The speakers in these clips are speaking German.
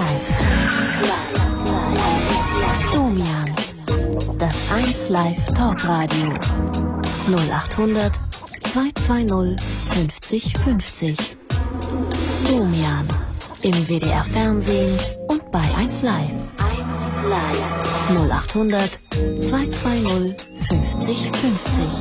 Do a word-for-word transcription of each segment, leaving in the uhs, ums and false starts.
Live. Domian. Das eins Live Talkradio. null achthundert zweihundertzweißig fünfzig fünfzig. Domian. Im W D R Fernsehen und bei eins Live. null achthundert zweihundertzweißig fünfzig fünfzig.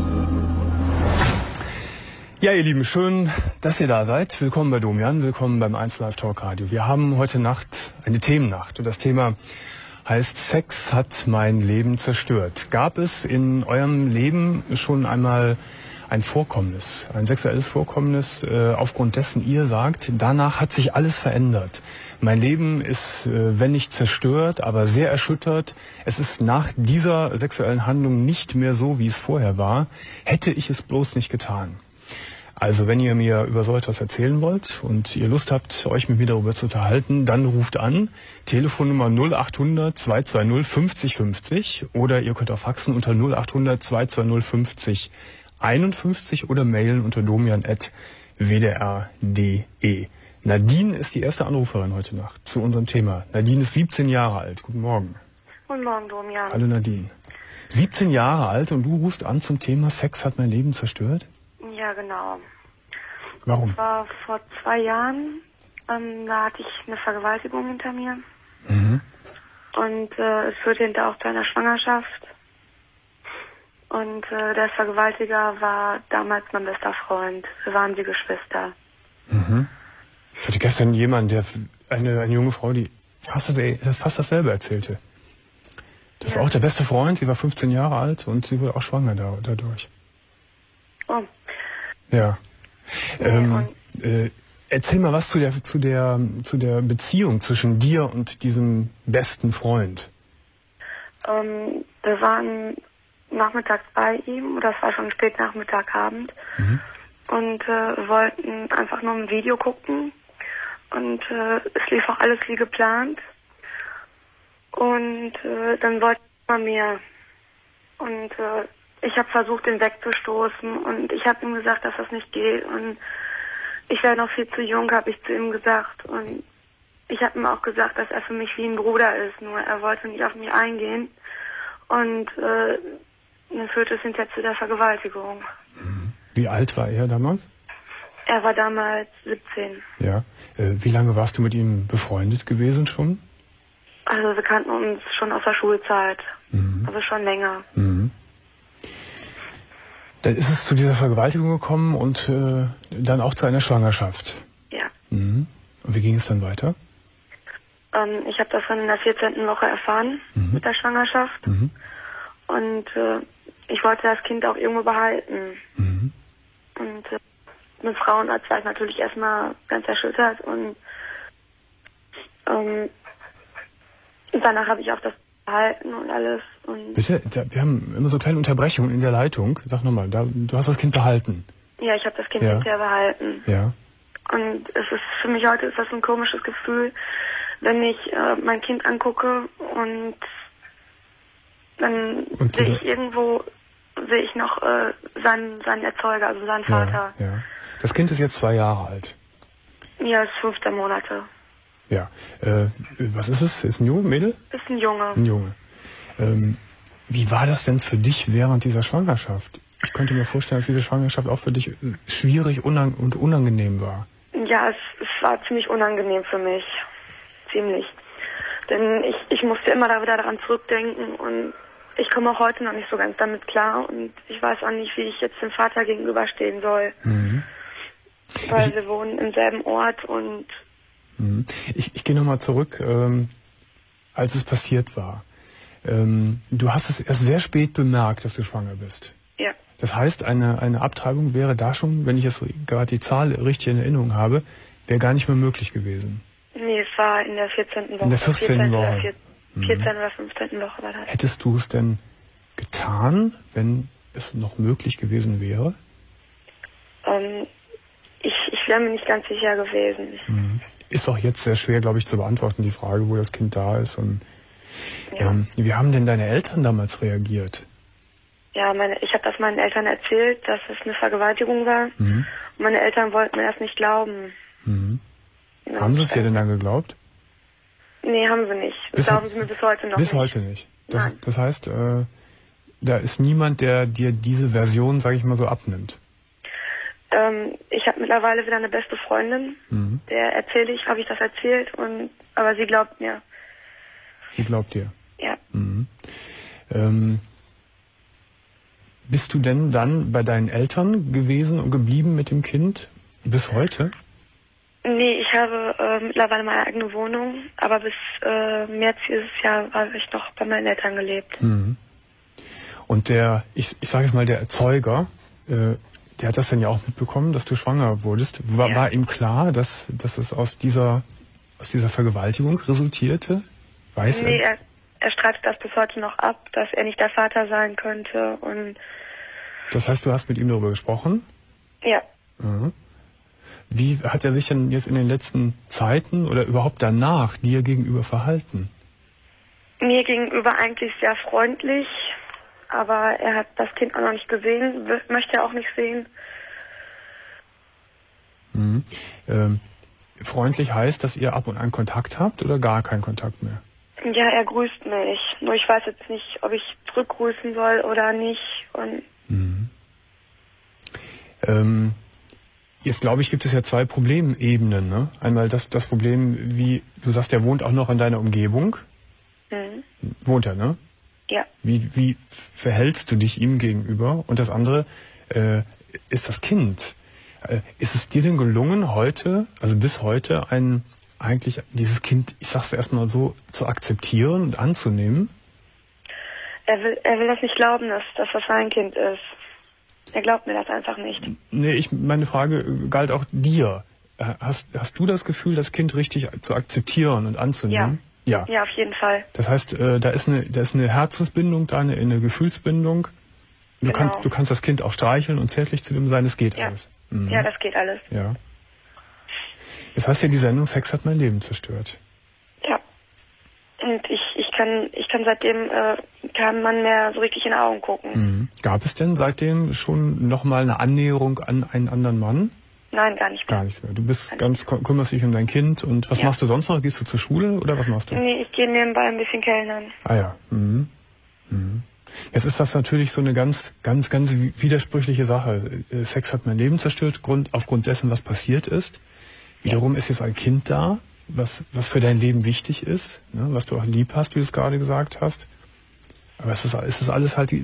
Ja, ihr Lieben, schön, dass ihr da seid. Willkommen bei Domian, willkommen beim eins Live Talk Radio. Wir haben heute Nacht eine Themennacht und das Thema heißt Sex hat mein Leben zerstört. Gab es in eurem Leben schon einmal ein Vorkommnis, ein sexuelles Vorkommnis, äh, aufgrund dessen ihr sagt, danach hat sich alles verändert. Mein Leben ist, äh, wenn nicht zerstört, aber sehr erschüttert. Es ist nach dieser sexuellen Handlung nicht mehr so, wie es vorher war. Hätte ich es bloß nicht getan. Also wenn ihr mir über so etwas erzählen wollt und ihr Lust habt, euch mit mir darüber zu unterhalten, dann ruft an, Telefonnummer null achthundert zweihundertzweißig fünfzig fünfzig oder ihr könnt auch faxen unter null achthundert zweihundertzweißig fünfzig einundfünfzig oder mailen unter domian at w d r punkt d e. Nadine ist die erste Anruferin heute Nacht zu unserem Thema. Nadine ist siebzehn Jahre alt. Guten Morgen. Guten Morgen, Domian. Hallo Nadine. siebzehn Jahre alt und du rufst an zum Thema Sex hat mein Leben zerstört? Ja, genau. Warum? Das war vor zwei Jahren, ähm, da hatte ich eine Vergewaltigung hinter mir. Mhm. Und äh, es führte hinter auch zu einer Schwangerschaft. Und äh, der Vergewaltiger war damals mein bester Freund. Wir waren wie Geschwister. Mhm. Ich hatte gestern jemanden, der eine, eine junge Frau, die fast, das, fast dasselbe erzählte. Das Ja. war auch der beste Freund, sie war fünfzehn Jahre alt und sie wurde auch schwanger da, dadurch. Oh. Ja. Nee, Ähm, äh, erzähl mal was zu der, zu der, zu der Beziehung zwischen dir und diesem besten Freund. Ähm, wir waren nachmittags bei ihm, oder es war schon spät Nachmittagabend. Mhm. Und äh, wir wollten einfach nur ein Video gucken. Und äh, es lief auch alles wie geplant. Und äh, dann wollte er mehr. Und äh, ich habe versucht, ihn wegzustoßen. Und ich habe ihm gesagt, dass das nicht geht. Und ich wäre noch viel zu jung, habe ich zu ihm gesagt. Und ich habe ihm auch gesagt, dass er für mich wie ein Bruder ist. Nur er wollte nicht auf mich eingehen. Und äh, dann führte es hinterher zu der Vergewaltigung. Wie alt war er damals? Er war damals siebzehn. Ja. Äh, wie lange warst du mit ihm befreundet gewesen schon? Also wir kannten uns schon aus der Schulzeit. Mhm. Also schon länger. Mhm. Dann ist es zu dieser Vergewaltigung gekommen und äh, dann auch zu einer Schwangerschaft. Ja. Mhm. Und wie ging es dann weiter? Ähm, ich habe das dann in der vierzehnten Woche erfahren, Mhm. mit der Schwangerschaft. Mhm. Und äh, ich wollte das Kind auch irgendwo behalten. Mhm. Und äh, mit Frauenarzt war ich natürlich erstmal ganz erschüttert. Und ähm, danach habe ich auch das behalten und alles. Und Bitte? Da, wir haben immer so kleine Unterbrechungen in der Leitung. Sag nochmal, da, du hast das Kind behalten. ja, ich habe das Kind Ja. hinterher behalten. Ja. Und es ist für mich heute ist das ein komisches Gefühl, wenn ich äh, mein Kind angucke und dann Und sehe du- ich irgendwo, sehe ich noch äh, seinen, seinen Erzeuger, also seinen Vater. Ja, ja. Das Kind ist jetzt zwei Jahre alt. Ja, ist fünfzehn Monate. Ja. Äh, was ist es? Ist ein Junge, Mädel? Ist ein Junge. Ein Junge. Ähm, wie war das denn für dich während dieser Schwangerschaft? Ich könnte mir vorstellen, dass diese Schwangerschaft auch für dich äh, schwierig unang und unangenehm war. Ja, es, es war ziemlich unangenehm für mich. Ziemlich. Denn ich, ich musste immer da wieder daran zurückdenken und ich komme auch heute noch nicht so ganz damit klar und ich weiß auch nicht, wie ich jetzt dem Vater gegenüberstehen soll. Mhm. Weil Ich- wir wohnen im selben Ort und Mhm. Ich, ich gehe nochmal zurück, ähm, als es passiert war. Ähm, du hast es erst sehr spät bemerkt, dass du schwanger bist. ja. Das heißt, eine, eine Abtreibung wäre da schon, wenn ich jetzt gerade die Zahl richtig in Erinnerung habe, wäre gar nicht mehr möglich gewesen. Nee, es war in der vierzehnten Woche. In der vierzehnten Oder Woche. vier- Mhm. vierzehnten oder fünfzehnten Woche war das. Hättest du es denn getan, wenn es noch möglich gewesen wäre? Ähm, ich, ich wäre mir nicht ganz sicher gewesen. Mhm. Ist auch jetzt sehr schwer, glaube ich, zu beantworten, die Frage, wo das Kind da ist. Und Ja, ähm, wie haben denn deine Eltern damals reagiert? ja meine, ich habe das meinen Eltern erzählt, dass es eine Vergewaltigung war. Mhm. Und meine Eltern wollten mir erst nicht glauben. Mhm. Ja, Haben sie es dir denn dann geglaubt? Nee, haben sie nicht. Das Bis, glauben sie mir bis heute noch bis nicht. heute nicht. Das, Nein. das heißt, äh, da ist niemand, der dir diese Version, sage ich mal so, abnimmt. Ähm, ich habe mittlerweile wieder eine beste Freundin. Mhm. Der erzähle ich, habe ich das erzählt, und aber sie glaubt mir. Sie glaubt dir. Ja. Mhm. Ähm, bist du denn dann bei deinen Eltern gewesen und geblieben mit dem Kind bis heute? Nee, ich habe äh, mittlerweile meine eigene Wohnung, aber bis äh, März dieses Jahr habe ich noch bei meinen Eltern gelebt. Mhm. Und der, ich, ich sage jetzt mal, der Erzeuger, äh, der hat das dann ja auch mitbekommen, dass du schwanger wurdest. War, Ja. war ihm klar, dass, dass es aus dieser, aus dieser Vergewaltigung resultierte? Weiß Nee, er? er, er streitet das bis heute noch ab, dass er nicht der Vater sein könnte, und Das heißt, du hast mit ihm darüber gesprochen? ja. Mhm. Wie hat er sich denn jetzt in den letzten Zeiten oder überhaupt danach dir gegenüber verhalten? Mir gegenüber eigentlich sehr freundlich, aber er hat das Kind auch noch nicht gesehen, w- möchte er auch nicht sehen. Mhm. Ähm, freundlich heißt, dass ihr ab und an Kontakt habt oder gar keinen Kontakt mehr? Ja, er grüßt mich, nur ich weiß jetzt nicht, ob ich zurückgrüßen soll oder nicht. Und Mhm. Ähm, jetzt glaube ich, gibt es ja zwei Problemebenen. Ne? Einmal das, das Problem, wie du sagst, der wohnt auch noch in deiner Umgebung. mhm. Wohnt er, ne? ja, Wie, wie verhältst du dich ihm gegenüber? Und das andere äh, ist das Kind. Äh, ist es dir denn gelungen, heute, also bis heute, ein eigentlich dieses Kind, ich sag's erstmal so, zu akzeptieren und anzunehmen? er will, er will das nicht glauben, dass, dass das sein Kind ist. Er glaubt mir das einfach nicht. Nee, ich, meine Frage galt auch dir. Hast, hast du das Gefühl, das Kind richtig zu akzeptieren und anzunehmen? Ja. Ja, auf jeden Fall. Das heißt, äh, da ist eine, da ist eine Herzensbindung da, eine, eine Gefühlsbindung. Du, Genau. kannst, du kannst das Kind auch streicheln und zärtlich zu dem sein, es geht Ja. alles. Mhm. Ja, das geht alles. Ja. Jetzt heißt ja die Sendung Sex hat mein Leben zerstört. Ja. Und ich, ich kann, ich kann seitdem äh, keinem Mann mehr so richtig in die Augen gucken. Mhm. Gab es denn seitdem schon nochmal eine Annäherung an einen anderen Mann? Nein, gar nicht mehr. Gar nichts mehr. Du bist ganz, kümmerst dich um dein Kind und was Ja. machst du sonst noch? Gehst du zur Schule oder was machst du? Nee, ich gehe nebenbei ein bisschen kellnern. Ah ja. Mhm. Mhm. Jetzt ist das natürlich so eine ganz, ganz, ganz widersprüchliche Sache. Äh, Sex hat mein Leben zerstört, Grund, aufgrund dessen, was passiert ist. Wiederum ist jetzt ein Kind da, was, was für dein Leben wichtig ist, ne, was du auch lieb hast, wie du es gerade gesagt hast. Aber es ist, es ist alles halt, äh,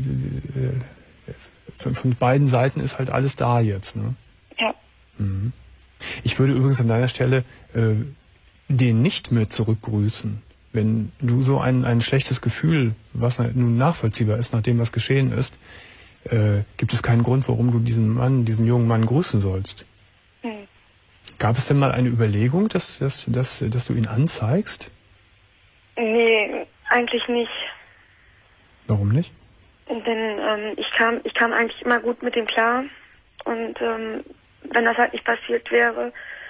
von, von beiden Seiten ist halt alles da jetzt. Ne? Ja. Mhm. Ich würde übrigens an deiner Stelle äh, den nicht mehr zurückgrüßen. Wenn du so ein, ein schlechtes Gefühl, was nun nachvollziehbar ist, nach dem, was geschehen ist, äh, gibt es keinen Grund, warum du diesen Mann, diesen jungen Mann grüßen sollst. Hm. Gab es denn mal eine Überlegung, dass, dass, dass, dass du ihn anzeigst? Nee, eigentlich nicht. Warum nicht? Denn ähm, ich kam, ich kam eigentlich immer gut mit ihm klar. Und ähm, wenn das halt nicht passiert wäre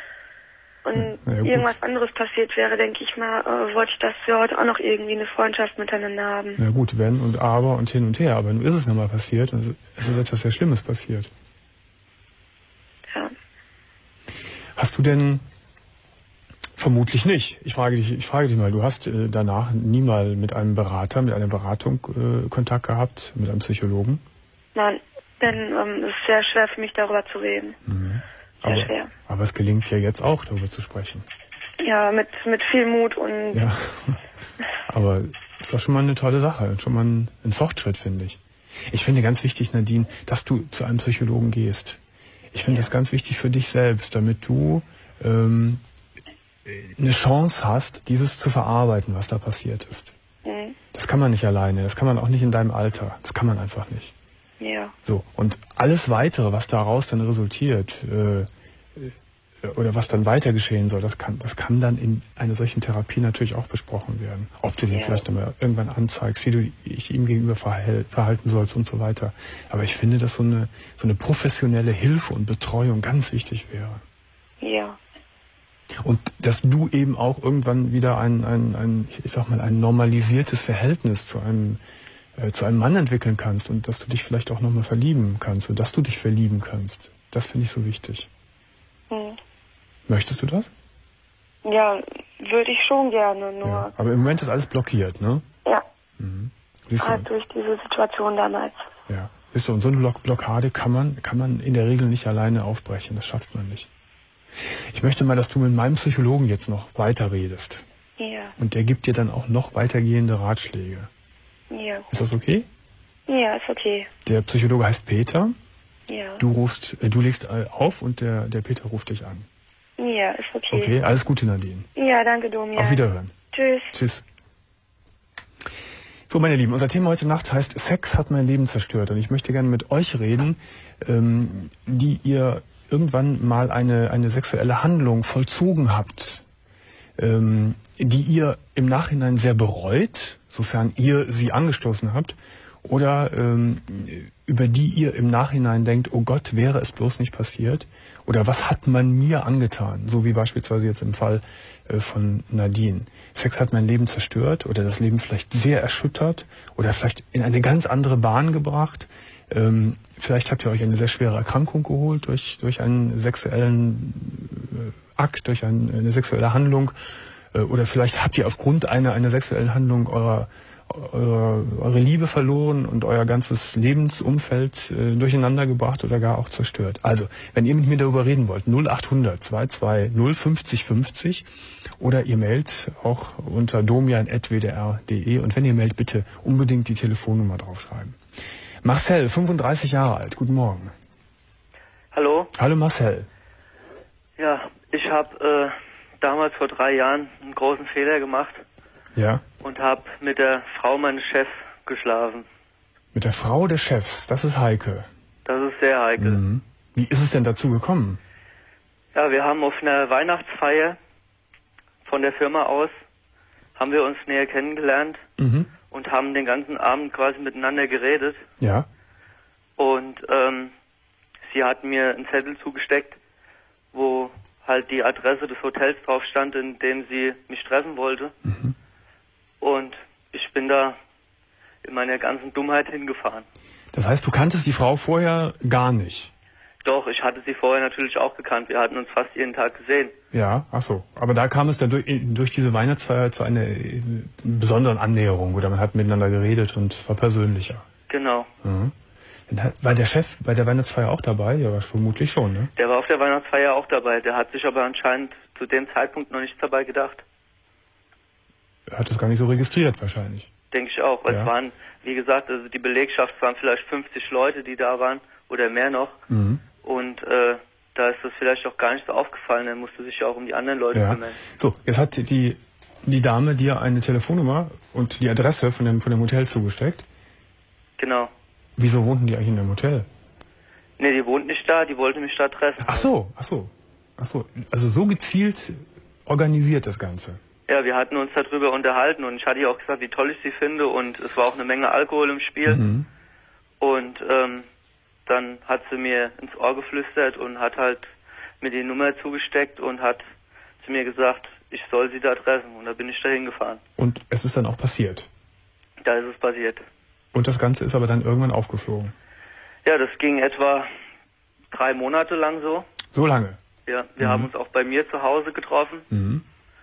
und Ja, ja, gut. irgendwas anderes passiert wäre, denke ich mal, äh, wollte ich, dass wir heute auch noch irgendwie eine Freundschaft miteinander haben. Na gut, wenn und aber und hin und her. Aber nun ist es nochmal passiert und es ist etwas sehr Schlimmes passiert. Ja. Hast du denn, vermutlich nicht, ich frage dich, ich frage dich mal, du hast äh, danach nie mal mit einem Berater, mit einer Beratung äh, Kontakt gehabt, mit einem Psychologen? Nein, denn ähm, es ist sehr schwer für mich, darüber zu reden. Mhm. Sehr Aber, schwer. aber es gelingt ja jetzt auch, darüber zu sprechen. Ja, mit, mit viel Mut und Ja, aber ist doch schon mal eine tolle Sache, schon mal ein, ein Fortschritt, finde ich. Ich finde ganz wichtig, Nadine, dass du zu einem Psychologen gehst. Ich finde das ganz wichtig für dich selbst, damit du ähm, eine Chance hast, dieses zu verarbeiten, was da passiert ist. Mhm. Das kann man nicht alleine, das kann man auch nicht in deinem Alter, das kann man einfach nicht. Ja. So, und alles Weitere, was daraus dann resultiert, äh, oder was dann weiter geschehen soll, das kann, das kann dann in einer solchen Therapie natürlich auch besprochen werden. Ob du dir Ja. vielleicht nochmal irgendwann anzeigst, wie du dich ihm gegenüber verhält, verhalten sollst und so weiter. Aber ich finde, dass so eine, so eine professionelle Hilfe und Betreuung ganz wichtig wäre. Ja. Und dass du eben auch irgendwann wieder ein, ein, ein ich sag mal, ein normalisiertes Verhältnis zu einem, äh, zu einem Mann entwickeln kannst und dass du dich vielleicht auch nochmal verlieben kannst oder dass du dich verlieben kannst. Das finde ich so wichtig. Mhm. Möchtest du das? Ja, würde ich schon gerne, nur... Ja. Aber im Moment ist alles blockiert, ne? Ja. Mhm. Siehst du? Halt durch diese Situation damals. Ja. Siehst du, und so eine Block Blockade kann man, kann man in der Regel nicht alleine aufbrechen. Das schafft man nicht. Ich möchte mal, dass du mit meinem Psychologen jetzt noch weiterredest. Ja. Und der gibt dir dann auch noch weitergehende Ratschläge. Ja. Ist das okay? Ja, ist okay. Der Psychologe heißt Peter. Ja. Du rufst, äh, du legst äh, auf und der, der Peter ruft dich an. Ja, ist okay. Okay, alles Gute, Nadine. Ja, danke, Domian. Auf Wiederhören. Tschüss. Tschüss. So, meine Lieben, unser Thema heute Nacht heißt Sex hat mein Leben zerstört. Und ich möchte gerne mit euch reden, ähm, die ihr irgendwann mal eine, eine sexuelle Handlung vollzogen habt, ähm, die ihr im Nachhinein sehr bereut, sofern ihr sie angestoßen habt, oder ähm, über die ihr im Nachhinein denkt, oh Gott, wäre es bloß nicht passiert, oder was hat man mir angetan, so wie beispielsweise jetzt im Fall äh, von Nadine. Sex hat mein Leben zerstört oder das Leben vielleicht sehr erschüttert oder vielleicht in eine ganz andere Bahn gebracht. Ähm, vielleicht habt ihr euch eine sehr schwere Erkrankung geholt durch, durch einen sexuellen äh, Akt, durch ein, eine sexuelle Handlung, äh, oder vielleicht habt ihr aufgrund einer, einer sexuellen Handlung eurer Eure, eure Liebe verloren und euer ganzes Lebensumfeld äh, durcheinander gebracht oder gar auch zerstört. Also, wenn ihr mit mir darüber reden wollt, null acht hundert zwei zwei null fünfzig fünfzig oder ihr mailt auch unter domian at w d r punkt d e und wenn ihr mailt, bitte unbedingt die Telefonnummer draufschreiben. Marcel, fünfunddreißig Jahre alt, guten Morgen. Hallo? Hallo Marcel. Ja, ich habe äh, damals vor drei Jahren einen großen Fehler gemacht. Ja. Und habe mit der Frau meines Chefs geschlafen. Mit der Frau des Chefs, das ist heikel. Das ist sehr heikel. Mhm. Wie ist es denn dazu gekommen? Ja, wir haben auf einer Weihnachtsfeier von der Firma aus, haben wir uns näher kennengelernt Mhm. und haben den ganzen Abend quasi miteinander geredet. Ja. Und ähm, sie hat mir einen Zettel zugesteckt, wo halt die Adresse des Hotels drauf stand, in dem sie mich treffen wollte. Mhm. Und ich bin da in meiner ganzen Dummheit hingefahren. Das heißt, du kanntest die Frau vorher gar nicht? Doch, ich hatte sie vorher natürlich auch gekannt. Wir hatten uns fast jeden Tag gesehen. Ja, ach so. Aber da kam es dann durch, durch diese Weihnachtsfeier zu einer äh, besonderen Annäherung, oder man hat miteinander geredet und es war persönlicher. Genau. Mhm. War der Chef bei der Weihnachtsfeier auch dabei? Ja, vermutlich schon, ne? Der war auf der Weihnachtsfeier auch dabei. Der hat sich aber anscheinend zu dem Zeitpunkt noch nichts dabei gedacht. Er hat das gar nicht so registriert wahrscheinlich. Denke ich auch. Weil Ja. es waren, wie gesagt, also die Belegschaft waren vielleicht fünfzig Leute, die da waren oder mehr noch. Mhm. Und äh, da ist das vielleicht auch gar nicht so aufgefallen. Er musste sich ja auch um die anderen Leute Ja. kümmern. So, jetzt hat die, die Dame dir eine Telefonnummer und die Adresse von dem, von dem Hotel zugesteckt. Genau. Wieso wohnten die eigentlich in dem Hotel? Nee, die wohnt nicht da, die wollte mich da treffen. Ach so, ach so, ach so. Also so gezielt organisiert das Ganze. Ja, wir hatten uns darüber unterhalten und ich hatte ihr auch gesagt, wie toll ich sie finde und es war auch eine Menge Alkohol im Spiel. Mhm. Und ähm, dann hat sie mir ins Ohr geflüstert und hat halt mir die Nummer zugesteckt und hat zu mir gesagt, ich soll sie da treffen. Und da bin ich da hingefahren. Und es ist dann auch passiert. Da ist es passiert. Und das Ganze ist aber dann irgendwann aufgeflogen. Ja, das ging etwa drei Monate lang so. So lange? Ja, wir Mhm. haben uns auch bei mir zu Hause getroffen. Mhm.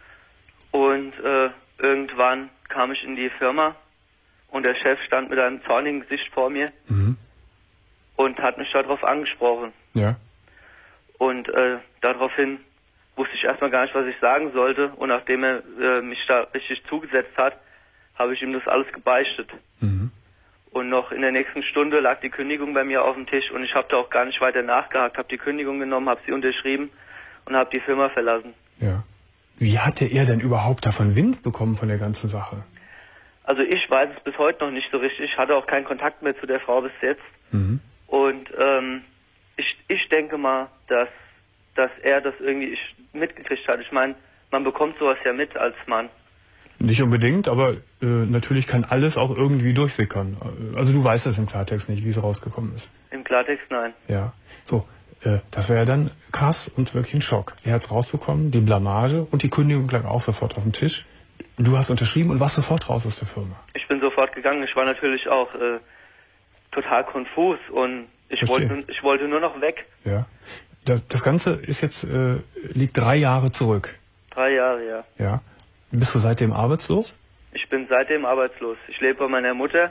Und äh, irgendwann kam ich in die Firma und der Chef stand mit einem zornigen Gesicht vor mir Mhm. und hat mich darauf angesprochen. Ja. Und äh, daraufhin wusste ich erstmal gar nicht, was ich sagen sollte. Und nachdem er äh, mich da richtig zugesetzt hat, habe ich ihm das alles gebeichtet. Mhm. Und noch in der nächsten Stunde lag die Kündigung bei mir auf dem Tisch und ich habe da auch gar nicht weiter nachgehakt, habe die Kündigung genommen, habe sie unterschrieben und habe die Firma verlassen. Ja. Wie hatte er denn überhaupt davon Wind bekommen von der ganzen Sache? Also ich weiß es bis heute noch nicht so richtig. Ich hatte auch keinen Kontakt mehr zu der Frau bis jetzt. Mhm. Und ähm, ich, ich denke mal, dass, dass er das irgendwie ich mitgekriegt hat. Ich meine, man bekommt sowas ja mit als Mann. Nicht unbedingt, aber äh, natürlich kann alles auch irgendwie durchsickern. Also du weißt es im Klartext nicht, wie es rausgekommen ist. Im Klartext nein. Ja. So, äh, das wäre ja dann krass und wirklich ein Schock. Er hat es rausbekommen, die Blamage und die Kündigung lag auch sofort auf dem Tisch. Du hast unterschrieben und warst sofort raus aus der Firma. Ich bin sofort gegangen. Ich war natürlich auch äh, total konfus und ich Verstehe. wollte, ich wollte nur noch weg. Ja. Das, das Ganze ist jetzt äh, liegt drei Jahre zurück. Drei Jahre, ja. Ja. Bist du seitdem arbeitslos? Ich bin seitdem arbeitslos. Ich lebe bei meiner Mutter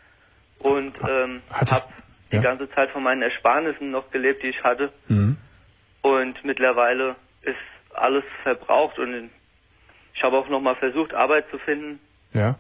und ähm, habe die ja. ganze Zeit von meinen Ersparnissen noch gelebt, die ich hatte. Mhm. Und mittlerweile ist alles verbraucht und ich habe auch noch mal versucht, Arbeit zu finden. Ja.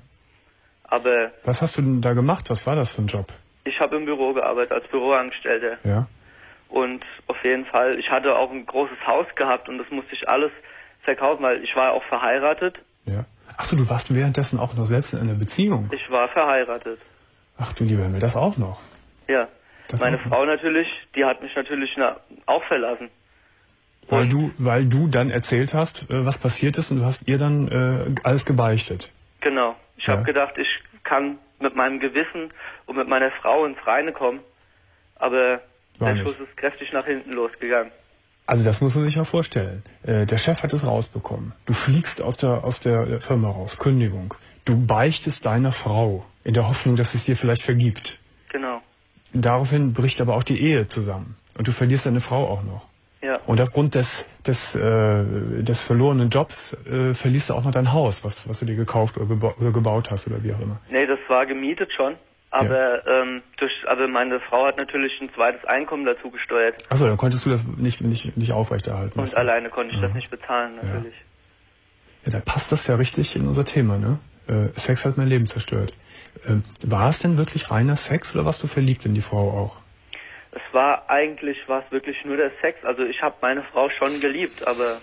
Aber was hast du denn da gemacht? Was war das für ein Job? Ich habe im Büro gearbeitet, als Büroangestellter. Ja. Und auf jeden Fall, ich hatte auch ein großes Haus gehabt und das musste ich alles verkaufen, weil ich war auch verheiratet. Ja. Achso, du warst währenddessen auch noch selbst in einer Beziehung? Ich war verheiratet. Ach du lieber Himmel, das auch noch? Ja. Das Meine auch Frau noch. natürlich, die hat mich natürlich na, auch verlassen. Weil du, weil du dann erzählt hast, äh, was passiert ist und du hast ihr dann äh, alles gebeichtet. Genau. Ich ja. habe gedacht, ich kann mit meinem Gewissen und mit meiner Frau ins Reine kommen, aber war der nicht. Schuss ist kräftig nach hinten losgegangen. Also das muss man sich ja vorstellen. Äh, der Chef hat es rausbekommen. Du fliegst aus der, aus der Firma raus, Kündigung. Du beichtest deiner Frau in der Hoffnung, dass es dir vielleicht vergibt. Genau. Daraufhin bricht aber auch die Ehe zusammen. Und du verlierst deine Frau auch noch. Ja. Und aufgrund des, des, äh, des verlorenen Jobs äh, verlierst du auch noch dein Haus, was, was du dir gekauft oder, geba oder gebaut hast oder wie auch immer. Nee, das war gemietet schon. Aber, ja. ähm, durch, aber meine Frau hat natürlich ein zweites Einkommen dazu gesteuert. Achso, dann konntest du das nicht, nicht, nicht aufrechterhalten. Und alleine konnte ich ja. das nicht bezahlen, natürlich. Ja. ja, da passt das ja richtig in unser Thema, ne? Äh, Sex hat mein Leben zerstört. Äh, war es denn wirklich reiner Sex oder warst du verliebt in die Frau auch? Es war eigentlich, war es wirklich nur der Sex. Also ich habe meine Frau schon geliebt, aber,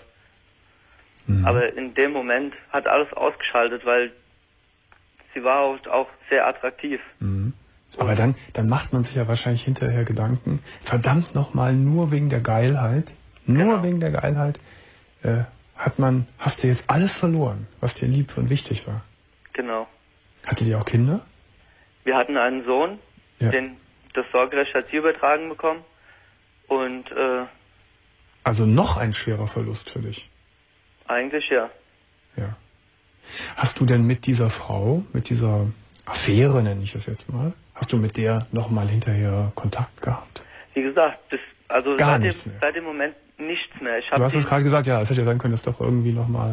mhm. aber in dem Moment hat alles ausgeschaltet, weil sie war auch, auch sehr attraktiv. Mhm. Aber dann, dann macht man sich ja wahrscheinlich hinterher Gedanken, verdammt nochmal, nur wegen der Geilheit, nur genau. wegen der Geilheit, äh, hat man, hast du jetzt alles verloren, was dir lieb und wichtig war. Genau. Hattet ihr auch Kinder? Wir hatten einen Sohn, ja. den das Sorgerecht hat sie übertragen bekommen. Und äh, also noch ein schwerer Verlust für dich? Eigentlich ja. Ja. Hast du denn mit dieser Frau, mit dieser Affäre, nenne ich es jetzt mal, hast du mit der nochmal hinterher Kontakt gehabt? Wie gesagt, das, also Gar seit, nichts dem, mehr. seit dem Moment nichts mehr. Ich du hast es gerade gesagt, ja, es hätte ja sein können, dass doch irgendwie nochmal...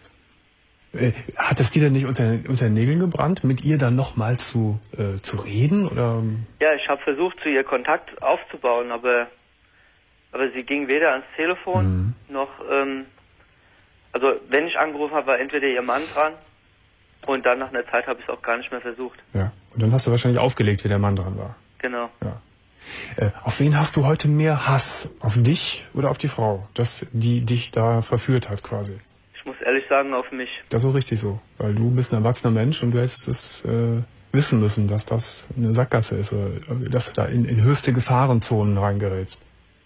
Äh, hat es dir denn nicht unter, unter den Nägeln gebrannt, mit ihr dann nochmal zu, äh, zu reden? Oder? Ja, ich habe versucht, zu ihr Kontakt aufzubauen, aber, aber sie ging weder ans Telefon mhm. noch... Ähm, also wenn ich angerufen habe, war entweder ihr Mann dran und dann nach einer Zeit habe ich es auch gar nicht mehr versucht. Ja, und dann hast du wahrscheinlich aufgelegt, wie der Mann dran war. Genau. Ja. Äh, auf wen hast du heute mehr Hass? Auf dich oder auf die Frau, dass die dich da verführt hat quasi? Ich muss ehrlich sagen, auf mich. Das ist auch richtig so, weil du bist ein erwachsener Mensch und du hättest es äh, wissen müssen, dass das eine Sackgasse ist oder dass du da in, in höchste Gefahrenzonen reingerätst.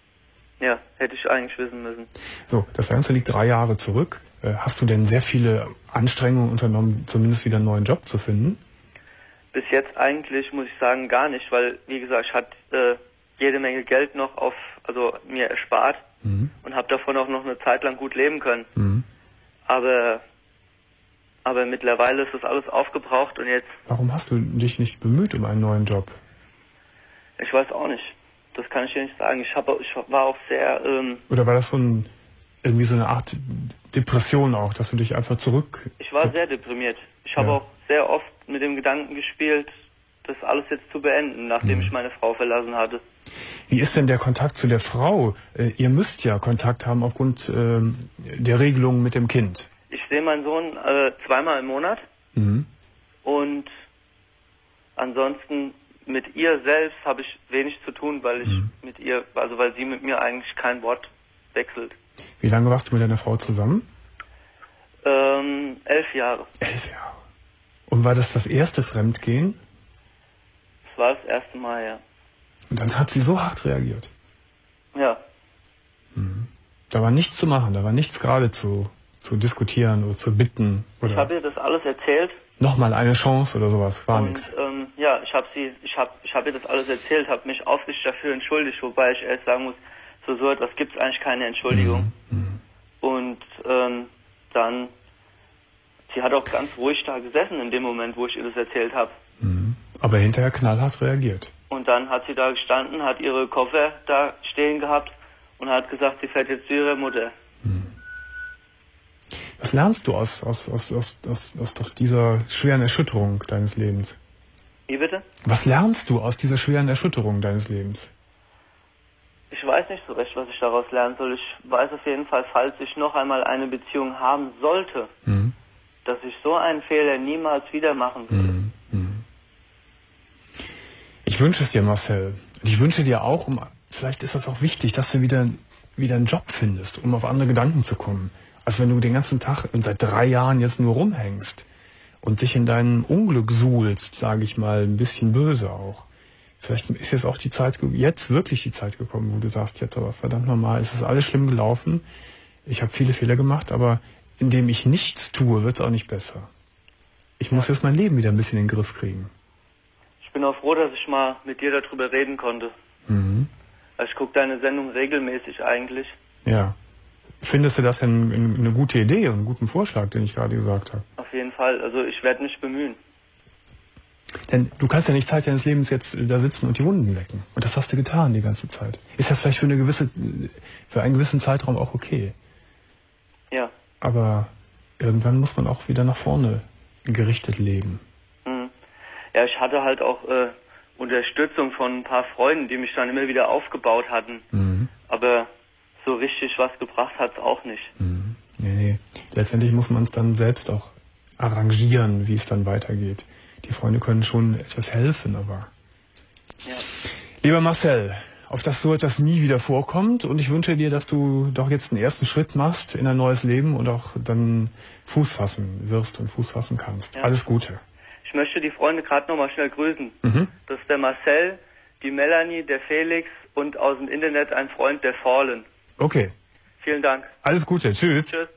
Ja, hätte ich eigentlich wissen müssen. So, das Ganze liegt drei Jahre zurück. Äh, hast du denn sehr viele Anstrengungen unternommen, zumindest wieder einen neuen Job zu finden? Bis jetzt eigentlich, muss ich sagen, gar nicht, weil, wie gesagt, ich hatte äh, jede Menge Geld noch auf, also mir erspart mhm. und habe davon auch noch eine Zeit lang gut leben können. Mhm. Aber, aber mittlerweile ist das alles aufgebraucht und jetzt... Warum hast du dich nicht bemüht um einen neuen Job? Ich weiß auch nicht. Das kann ich dir nicht sagen. Ich, hab, ich war auch sehr... Ähm, Oder war das so ein, irgendwie so eine Art Depression auch, dass du dich einfach zurück... Ich war sehr deprimiert. Ich habe ja. auch sehr oft mit dem Gedanken gespielt, das alles jetzt zu beenden, nachdem mhm. ich meine Frau verlassen hatte. Wie ist denn der Kontakt zu der Frau? Äh, ihr müsst ja Kontakt haben aufgrund äh, der Regelung mit dem Kind. Ich sehe meinen Sohn äh, zweimal im Monat. Mhm. Und ansonsten... Mit ihr selbst habe ich wenig zu tun, weil ich mhm. mit ihr, also weil sie mit mir eigentlich kein Wort wechselt. Wie lange warst du mit deiner Frau zusammen? Ähm, elf Jahre. Elf Jahre. Und war das das erste Fremdgehen? Das war das erste Mal, ja. Und dann hat sie so hart reagiert? Ja. Mhm. Da war nichts zu machen, da war nichts gerade zu, zu diskutieren oder zu bitten? Oder? Ich habe ihr das alles erzählt. Nochmal eine Chance oder sowas, war und, nichts. Ähm, ja, ich habe sie, ich habe, ich habe ihr das alles erzählt, habe mich aufrichtig dafür entschuldigt, wobei ich erst sagen muss, für so etwas gibt es eigentlich keine Entschuldigung. Mhm. Und ähm, dann, sie hat auch ganz ruhig da gesessen in dem Moment, wo ich ihr das erzählt habe. Mhm. Aber hinterher knallhart reagiert. Und dann hat sie da gestanden, hat ihre Koffer da stehen gehabt und hat gesagt, sie fährt jetzt zu ihrer Mutter. Mhm. Was lernst du aus, aus, aus, aus, aus, aus doch dieser schweren Erschütterung deines Lebens? Wie bitte? Was lernst du aus dieser schweren Erschütterung deines Lebens? Ich weiß nicht so recht, was ich daraus lernen soll. Ich weiß auf jeden Fall, falls ich noch einmal eine Beziehung haben sollte, mhm. dass ich so einen Fehler niemals wieder machen würde. Mhm. Mhm. Ich wünsche es dir, Marcel. Und ich wünsche dir auch, um, vielleicht ist das auch wichtig, dass du wieder, wieder einen Job findest, um auf andere Gedanken zu kommen. Als wenn du den ganzen Tag und seit drei Jahren jetzt nur rumhängst und dich in deinem Unglück suhlst, sage ich mal, ein bisschen böse auch. Vielleicht ist jetzt auch die Zeit, jetzt wirklich die Zeit gekommen, wo du sagst, jetzt aber verdammt nochmal, es ist alles schlimm gelaufen, ich habe viele Fehler gemacht, aber indem ich nichts tue, wird es auch nicht besser. Ich muss jetzt mein Leben wieder ein bisschen in den Griff kriegen. Ich bin auch froh, dass ich mal mit dir darüber reden konnte. Mhm. Also ich gucke deine Sendung regelmäßig eigentlich. Ja. Findest du das denn eine gute Idee und einen guten Vorschlag, den ich gerade gesagt habe? Auf jeden Fall. Also ich werde mich bemühen. Denn du kannst ja nicht Zeit deines Lebens jetzt da sitzen und die Wunden lecken. Und das hast du getan die ganze Zeit. Ist ja vielleicht für eine gewisse, für einen gewissen Zeitraum auch okay. Ja. Aber irgendwann muss man auch wieder nach vorne gerichtet leben. Mhm. Ja, ich hatte halt auch äh, Unterstützung von ein paar Freunden, die mich dann immer wieder aufgebaut hatten. Mhm. Aber so richtig was gebracht hat es auch nicht. Mhm. Nee, nee. Letztendlich muss man es dann selbst auch arrangieren, wie es dann weitergeht. Die Freunde können schon etwas helfen, aber... Ja. Lieber Marcel, auf dass so etwas nie wieder vorkommt, und ich wünsche dir, dass du doch jetzt einen ersten Schritt machst in ein neues Leben und auch dann Fuß fassen wirst und Fuß fassen kannst. Ja. Alles Gute. Ich möchte die Freunde gerade nochmal schnell grüßen. Mhm. Das ist der Marcel, die Melanie, der Felix und aus dem Internet ein Freund, der Fallen. Okay. Vielen Dank. Alles Gute. Tschüss. Tschüss.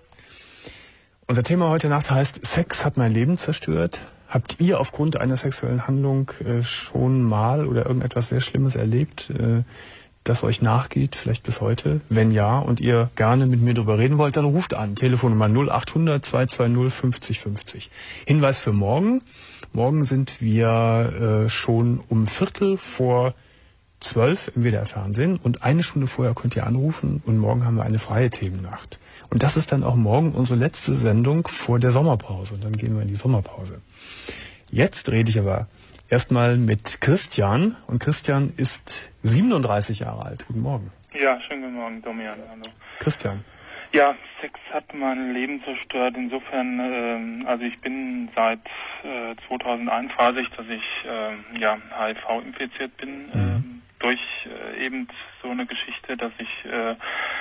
Unser Thema heute Nacht heißt Sex hat mein Leben zerstört. Habt ihr aufgrund einer sexuellen Handlung äh, schon mal oder irgendetwas sehr Schlimmes erlebt, äh, das euch nachgeht, vielleicht bis heute? Wenn ja und ihr gerne mit mir darüber reden wollt, dann ruft an. Telefonnummer null acht hundert zwei zwei null fünfzig fünfzig. Hinweis für morgen. Morgen sind wir äh, schon um Viertel vor zwölf im W D R-Fernsehen und eine Stunde vorher könnt ihr anrufen und morgen haben wir eine freie Themennacht. Und das ist dann auch morgen unsere letzte Sendung vor der Sommerpause. Und dann gehen wir in die Sommerpause. Jetzt rede ich aber erstmal mit Christian. Und Christian ist siebenunddreißig Jahre alt. Guten Morgen. Ja, schönen guten Morgen, Domian. Hallo. Christian. Ja, Sex hat mein Leben zerstört. Insofern, äh, also ich bin seit äh, zweitausendeins weiß ich, dass ich äh, ja, H I V infiziert bin. Mhm. Äh, durch äh, eben so eine Geschichte, dass ich äh,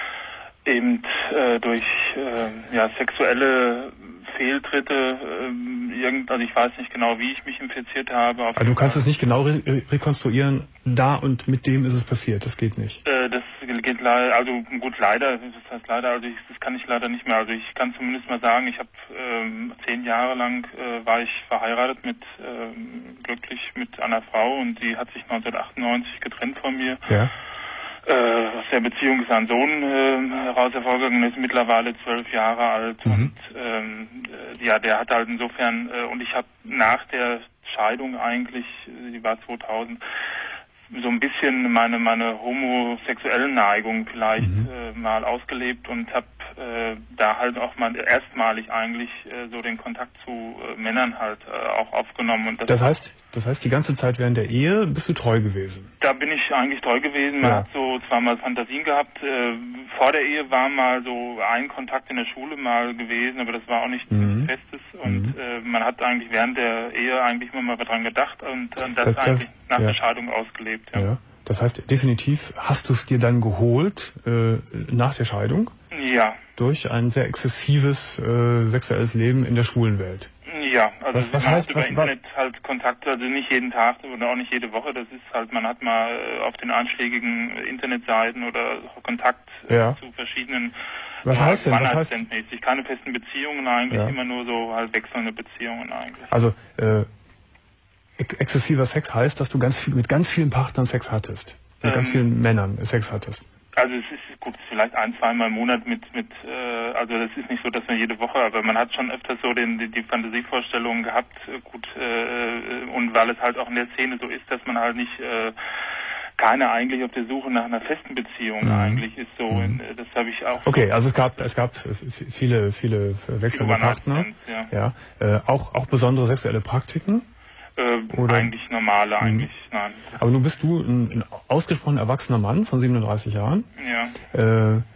eben äh, durch äh, ja, sexuelle Fehltritte, äh, irgend, also ich weiß nicht genau, wie ich mich infiziert habe. Aber du kannst es nicht genau re rekonstruieren, da und mit dem ist es passiert, das geht nicht. Äh, das geht leider, also gut, leider, das heißt leider, also ich, das kann ich leider nicht mehr. Also ich kann zumindest mal sagen, ich habe ähm, zehn Jahre lang äh, war ich verheiratet mit, ähm, glücklich mit einer Frau und sie hat sich neunzehnhundertachtundneunzig getrennt von mir. Ja. Äh, aus der Beziehung ist ein Sohn äh, heraus hervorgegangen, ist mittlerweile zwölf Jahre alt mhm. und ähm, äh, ja, der hat halt insofern äh, und ich habe nach der Scheidung eigentlich, die war zweitausend, so ein bisschen meine meine homosexuellen Neigung vielleicht mhm. äh, mal ausgelebt und habe äh, da halt auch mal erstmalig eigentlich äh, so den Kontakt zu äh, Männern halt äh, auch aufgenommen. Und das, das heißt, das heißt, die ganze Zeit während der Ehe bist du treu gewesen? Da bin ich eigentlich treu gewesen. Man ja. hat so zwar mal Fantasien gehabt. Äh, vor der Ehe war mal so ein Kontakt in der Schule mal gewesen, aber das war auch nichts mhm. Festes. Und mhm. äh, man hat eigentlich während der Ehe eigentlich immer mal dran gedacht und äh, das, das eigentlich das, nach ja. der Scheidung ausgelebt. Ja. Ja. Das heißt, definitiv hast du es dir dann geholt äh, nach der Scheidung? Ja. Durch ein sehr exzessives äh, sexuelles Leben in der schwulen Welt. Ja, also was, was man heißt, hat über was, Internet halt Kontakt, also nicht jeden Tag oder auch nicht jede Woche. Das ist halt, man hat mal auf den einschlägigen Internetseiten oder Kontakt ja. zu verschiedenen. Was heißt denn? Was heißt? Mäßig. Keine festen Beziehungen eigentlich, ja. immer nur so halt wechselnde Beziehungen eigentlich. Also äh, exzessiver Sex heißt, dass du ganz viel, mit ganz vielen Partnern Sex hattest, mit ähm, ganz vielen Männern Sex hattest. Also es ist gut, vielleicht ein, zweimal im Monat mit, mit äh, also das ist nicht so, dass man jede Woche, aber man hat schon öfters so den, die, die Fantasievorstellungen gehabt, äh, gut, äh, und weil es halt auch in der Szene so ist, dass man halt nicht äh, keiner eigentlich auf der Suche nach einer festen Beziehung. Mhm. Eigentlich ist so, mhm. das habe ich auch. Okay, also es gab es gab viele viele wechselnde Partner, ja, ja. Äh, auch auch besondere sexuelle Praktiken. Äh, Oder? Eigentlich normale, mhm. eigentlich nein. Aber nun bist du ein, ein ausgesprochen erwachsener Mann von siebenunddreißig Jahren. Ja. Äh,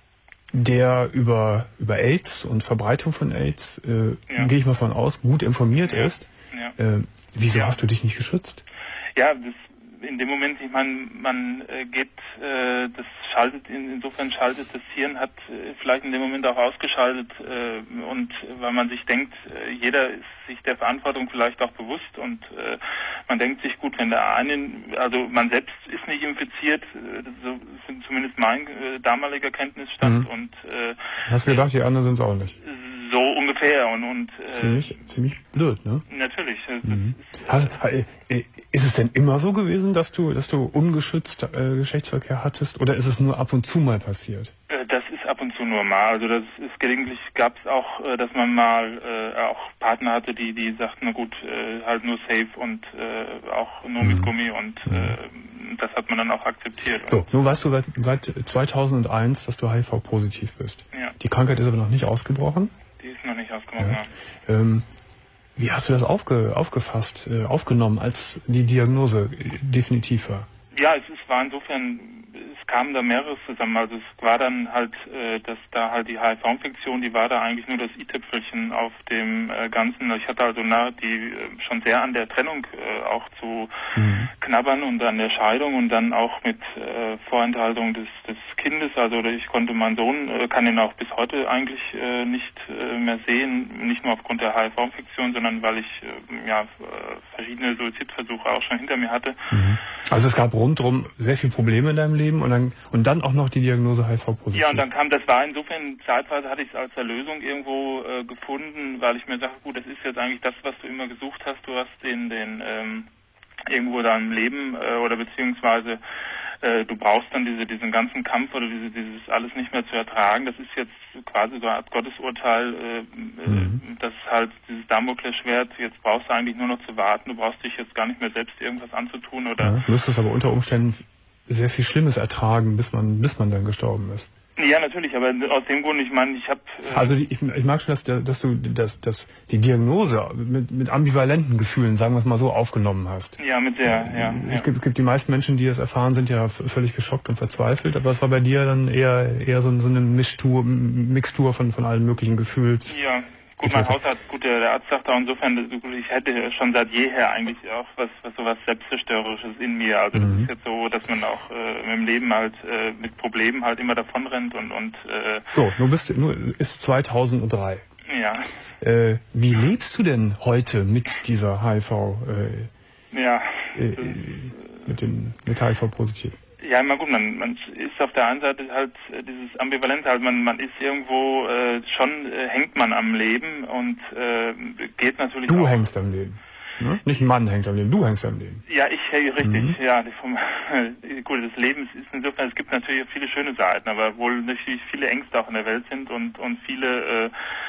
der über über AIDS und Verbreitung von AIDS, äh, ja. gehe ich mal von aus, gut informiert ja. ist. Ja. Äh, wieso ja. hast du dich nicht geschützt? Ja, das, in dem Moment, ich meine, man äh, geht, äh, das schaltet, in, insofern schaltet das Hirn, hat äh, vielleicht in dem Moment auch ausgeschaltet äh, und weil man sich denkt, äh, jeder ist sich der Verantwortung vielleicht auch bewusst und äh, man denkt sich, gut, wenn der eine, also man selbst ist nicht infiziert, äh, so ist zumindest mein äh, damaliger Kenntnisstand. Mhm. Und äh, hast du gedacht, die anderen sind es auch nicht? So ungefähr und und äh, ziemlich ziemlich blöd, ne? Natürlich. Mhm. Ist, hast, äh, ist es denn immer so gewesen, dass du dass du ungeschützt äh, Geschlechtsverkehr hattest, oder ist es nur ab und zu mal passiert? Äh, das ist ab und zu nur mal. Also das ist gelegentlich, gab es auch, äh, dass man mal äh, auch Partner hatte, die die sagten, na gut, äh, halt nur safe und äh, auch nur mit mhm. Gummi und äh, das hat man dann auch akzeptiert. So, nun weißt du seit seit zweitausendeins, dass du H I V-positiv bist. Ja. Die Krankheit ist aber noch nicht ausgebrochen. Die ist noch nicht ausgebrochen. Ja. Ähm, wie hast du das aufge, aufgefasst, äh, aufgenommen, als die Diagnose definitiv war? Ja, es, es war insofern, es kamen da mehreres zusammen. Also es war dann halt, äh, dass da halt die H I V-Infektion, die war da eigentlich nur das i-Tüpfelchen auf dem äh, Ganzen. Ich hatte also na, die äh, schon sehr an der Trennung äh, auch zu mhm. knabbern und an der Scheidung und dann auch mit äh, Vorenthaltung des, des Kindes. Also ich konnte meinen Sohn, äh, kann ihn auch bis heute eigentlich äh, nicht äh, mehr sehen, nicht nur aufgrund der H I V-Infektion, sondern weil ich äh, ja verschiedene Suizidversuche auch schon hinter mir hatte. Mhm. Also es gab rundherum sehr viele Probleme in deinem Leben und dann und dann auch noch die Diagnose H I V-positiv. Ja, und dann kam, das war insofern, zeitweise hatte ich es als Erlösung irgendwo äh, gefunden, weil ich mir sage, gut, das ist jetzt eigentlich das, was du immer gesucht hast. Du hast den, den ähm, irgendwo deinem Leben äh, oder beziehungsweise äh, du brauchst dann diese diesen ganzen Kampf oder diese, dieses alles nicht mehr zu ertragen. Das ist jetzt quasi so eine Art Gottesurteil, äh, mhm. äh, das ist halt dieses Damoklesschwert, jetzt brauchst du eigentlich nur noch zu warten, du brauchst dich jetzt gar nicht mehr selbst irgendwas anzutun oder... Ja, du müsstest aber unter Umständen sehr viel Schlimmes ertragen, bis man bis man dann gestorben ist. Ja, natürlich, aber aus dem Grund, ich meine, ich habe... Äh also ich, ich mag schon, dass, dass du dass, dass die Diagnose mit, mit ambivalenten Gefühlen, sagen wir es mal so, aufgenommen hast. Ja, mit der, ja. Es ja. gibt, gibt die meisten Menschen, die das erfahren, sind ja völlig geschockt und verzweifelt, aber es war bei dir dann eher eher so, so eine Mischtur, Mixtur von, von allen möglichen Gefühls. Ja. Gut, mein Hausarzt, gut, der, der Arzt sagt auch insofern, ich hätte schon seit jeher eigentlich auch was, was sowas Selbstzerstörerisches in mir. Also das mhm. ist jetzt so, dass man auch äh, im Leben halt äh, mit Problemen halt immer davonrennt und und. Äh, so, du bist, nur ist zweitausenddrei. Ja. Äh, wie lebst du denn heute mit dieser H I V? Äh, ja. Äh, mit dem mit H I V positiv. Ja, immer gut, man, man ist auf der einen Seite halt äh, dieses Ambivalente, halt man, man ist irgendwo äh, schon, äh, hängt man am Leben und äh, geht natürlich Du auch, hängst am Leben, ne? Nicht ein Mann hängt am Leben, du hängst am Leben. Ja, ich, hey, richtig, mhm. ja, die, vom, gut, das Leben ist insofern, es gibt natürlich viele schöne Seiten, aber wohl natürlich viele Ängste auch in der Welt sind und, und viele... Äh,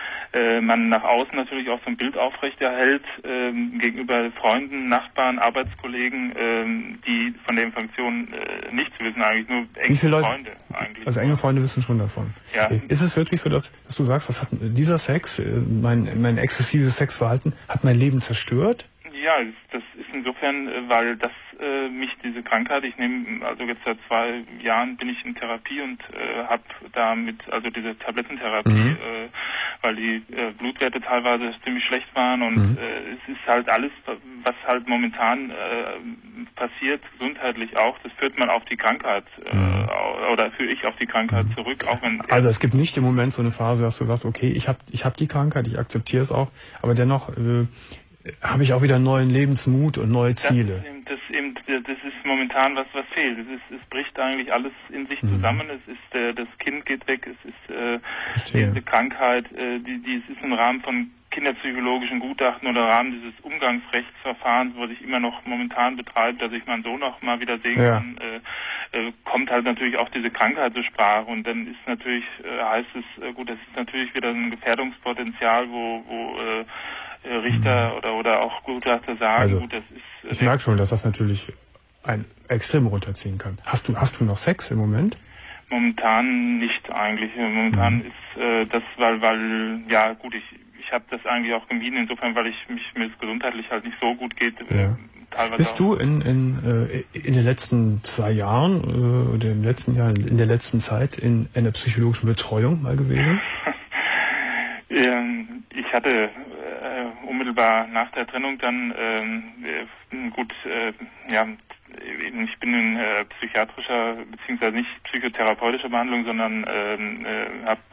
man nach außen natürlich auch so ein Bild aufrechterhält ähm, gegenüber Freunden, Nachbarn, Arbeitskollegen, ähm, die von der Infektion äh, nichts wissen, eigentlich nur enge Freunde. Eigentlich. Also enge Freunde wissen schon davon. Ja. Ist es wirklich so, dass, dass du sagst, das hat, dieser Sex, mein, mein exzessives Sexverhalten, hat mein Leben zerstört? Ja, das ist insofern, weil das äh, mich diese Krankheit, ich nehme, also jetzt seit zwei Jahren bin ich in Therapie und äh, habe damit, also diese Tablettentherapie, mhm. äh, weil die äh, Blutwerte teilweise ziemlich schlecht waren und mhm. äh, es ist halt alles, was halt momentan äh, passiert, gesundheitlich auch, das führt man auf die Krankheit äh, mhm. oder führe ich auf die Krankheit mhm. zurück, auch wenn... Also es gibt nicht im Moment so eine Phase, dass du sagst, okay, ich habe ich hab die Krankheit, ich akzeptiere es auch, aber dennoch... Äh, habe ich auch wieder neuen Lebensmut und neue Ziele. Das, das, eben, das ist momentan was, was fehlt. Es, ist, es bricht eigentlich alles in sich mhm. zusammen. Es ist, äh, das Kind geht weg. Es ist äh, diese Krankheit, äh, die, die es ist im Rahmen von kinderpsychologischen Gutachten oder im Rahmen dieses Umgangsrechtsverfahrens, wo sich immer noch momentan betreibt, dass ich meinen Sohn auch mal wieder sehen ja. kann, äh, äh, kommt halt natürlich auch diese Krankheit zur Sprache. Und dann ist natürlich, äh, heißt es, äh, gut, das ist natürlich wieder ein Gefährdungspotenzial, wo, wo äh, Richter oder oder auch Gutachter sagen, also, gut, das ist... Ich merke schon, dass das natürlich einen extrem runterziehen kann. Hast du, hast du noch Sex im Moment? Momentan nicht eigentlich. Momentan mhm. ist äh, das, weil, weil, ja gut, ich, ich habe das eigentlich auch gemieden, insofern, weil ich mich mir es gesundheitlich halt nicht so gut geht. Ja. Äh, teilweise Bist du in, in, äh, in den letzten zwei Jahren äh, oder im letzten Jahr, in der letzten Zeit in einer psychologischen Betreuung mal gewesen? ähm, ich hatte äh, unmittelbar nach der Trennung dann ähm, äh, gut, äh, ja, ich bin in äh, psychiatrischer beziehungsweise nicht psychotherapeutischer Behandlung, sondern ähm, äh, habe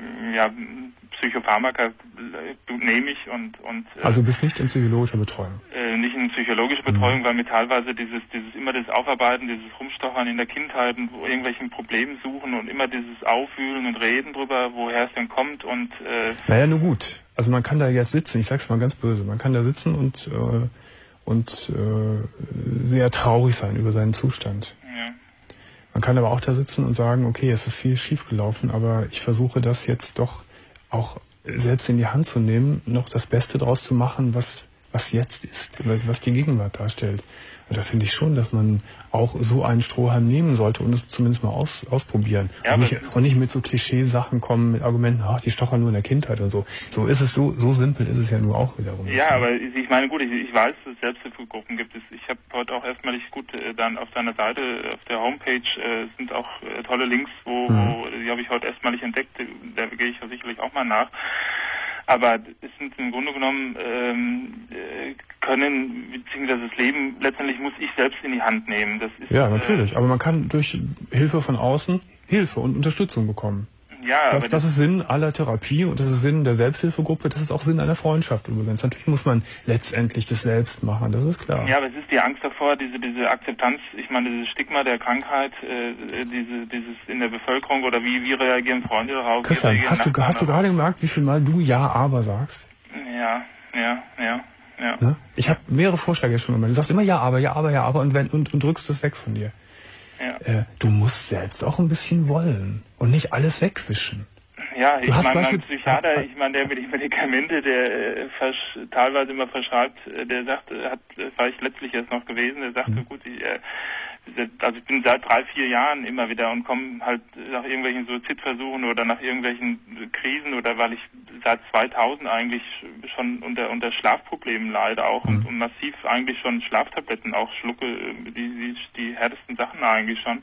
ja Psychopharmaka äh, nehme ich und und äh, also du bist nicht in psychologischer Betreuung? Äh, nicht in psychologischer Betreuung, mhm. weil mir teilweise dieses dieses immer das Aufarbeiten, dieses Rumstochern in der Kindheit und wo irgendwelchen Problemen suchen und immer dieses Aufwühlen und Reden drüber, woher es denn kommt und äh, naja, nur gut. Also man kann da jetzt sitzen, ich sag's mal ganz böse, man kann da sitzen und äh, und äh, sehr traurig sein über seinen Zustand. Ja. Man kann aber auch da sitzen und sagen, okay, es ist viel schiefgelaufen, aber ich versuche das jetzt doch auch selbst in die Hand zu nehmen, noch das Beste draus zu machen, was was jetzt ist, was die Gegenwart darstellt. Und da finde ich schon, dass man auch so einen Strohhalm nehmen sollte und es zumindest mal aus, ausprobieren. Ja, und, nicht, und nicht mit so Klischeesachen kommen, mit Argumenten, ach, die stochern nur in der Kindheit und so. So ist es, so so simpel ist es ja nur auch wiederum. Ja, nicht. Aber ich meine, gut, ich, ich weiß, dass es Selbsthilfegruppen gibt. Ich habe heute auch erstmalig gut äh, dann auf deiner Seite, auf der Homepage äh, sind auch äh, tolle Links, wo, mhm. wo die habe ich heute erstmalig entdeckt, da gehe ich ja sicherlich auch mal nach. Aber es sind im Grunde genommen ähm, können, beziehungsweise das Leben, letztendlich muss ich selbst in die Hand nehmen. Das ist, ja, natürlich. Äh, aber man kann durch Hilfe von außen Hilfe und Unterstützung bekommen. Ja, das, aber das ist Sinn aller Therapie und das ist Sinn der Selbsthilfegruppe, das ist auch Sinn einer Freundschaft übrigens. Natürlich muss man letztendlich das selbst machen, das ist klar. Ja, aber es ist die Angst davor, diese diese Akzeptanz, ich meine, dieses Stigma der Krankheit, äh, diese dieses in der Bevölkerung oder wie wie reagieren Freunde darauf? Christian, hast du, hast du gerade gemerkt, wie viel Mal du Ja, aber sagst? Ja, ja, ja, ja. Ne? Ich habe mehrere Vorschläge schon gemacht. Du sagst immer Ja, aber, Ja, aber, Ja, aber und, wenn, und, und drückst es weg von dir. Ja. Äh, du musst selbst auch ein bisschen wollen und nicht alles wegwischen. Ja, ich meine, mein Psychiater, ich meine, der mit den Medikamente, der äh, versch- teilweise immer verschreibt, äh, der sagt, äh, hat, das war ich letztlich erst noch gewesen, der sagte, mhm. gut, ich, äh, also ich bin seit drei, vier Jahren immer wieder und komme halt nach irgendwelchen Suizidversuchen oder nach irgendwelchen Krisen oder weil ich seit zweitausend eigentlich schon unter unter Schlafproblemen leide auch mhm. und, und massiv eigentlich schon Schlaftabletten auch schlucke, die, die die härtesten Sachen eigentlich schon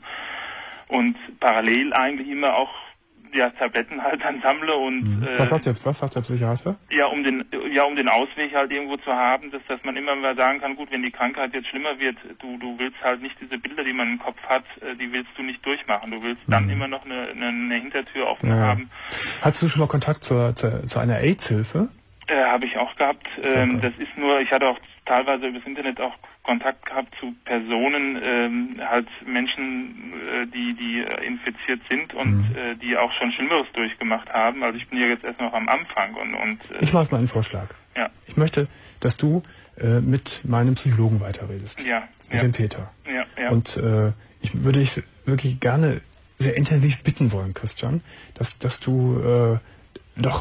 und parallel eigentlich immer auch ja, Tabletten halt dann sammle und äh, was sagt der, was sagt der Psychiater? Ja, um den ja um den Ausweg halt irgendwo zu haben, dass dass man immer mal sagen kann, gut, wenn die Krankheit jetzt schlimmer wird, du du willst halt nicht diese Bilder, die man im Kopf hat, die willst du nicht durchmachen. Du willst mhm. dann immer noch eine, eine, eine Hintertür offen ja. haben. Hattest du schon mal Kontakt zur, zu, zu einer AIDS-Hilfe? Äh, habe ich auch gehabt. Ähm, das ist nur, ich hatte auch teilweise übers Internet auch Kontakt gehabt zu Personen, ähm, halt Menschen, äh, die die äh, infiziert sind und mhm. äh, die auch schon Schlimmeres durchgemacht haben. Also ich bin ja jetzt erst noch am Anfang und, und äh, ich mache mal einen Vorschlag. Ja. Ich möchte, dass du äh, mit meinem Psychologen weiterredest. Ja. Mit ja. dem Peter. Ja. Ja. Und äh, ich würde dich wirklich gerne sehr intensiv bitten wollen, Christian, dass dass du äh, doch,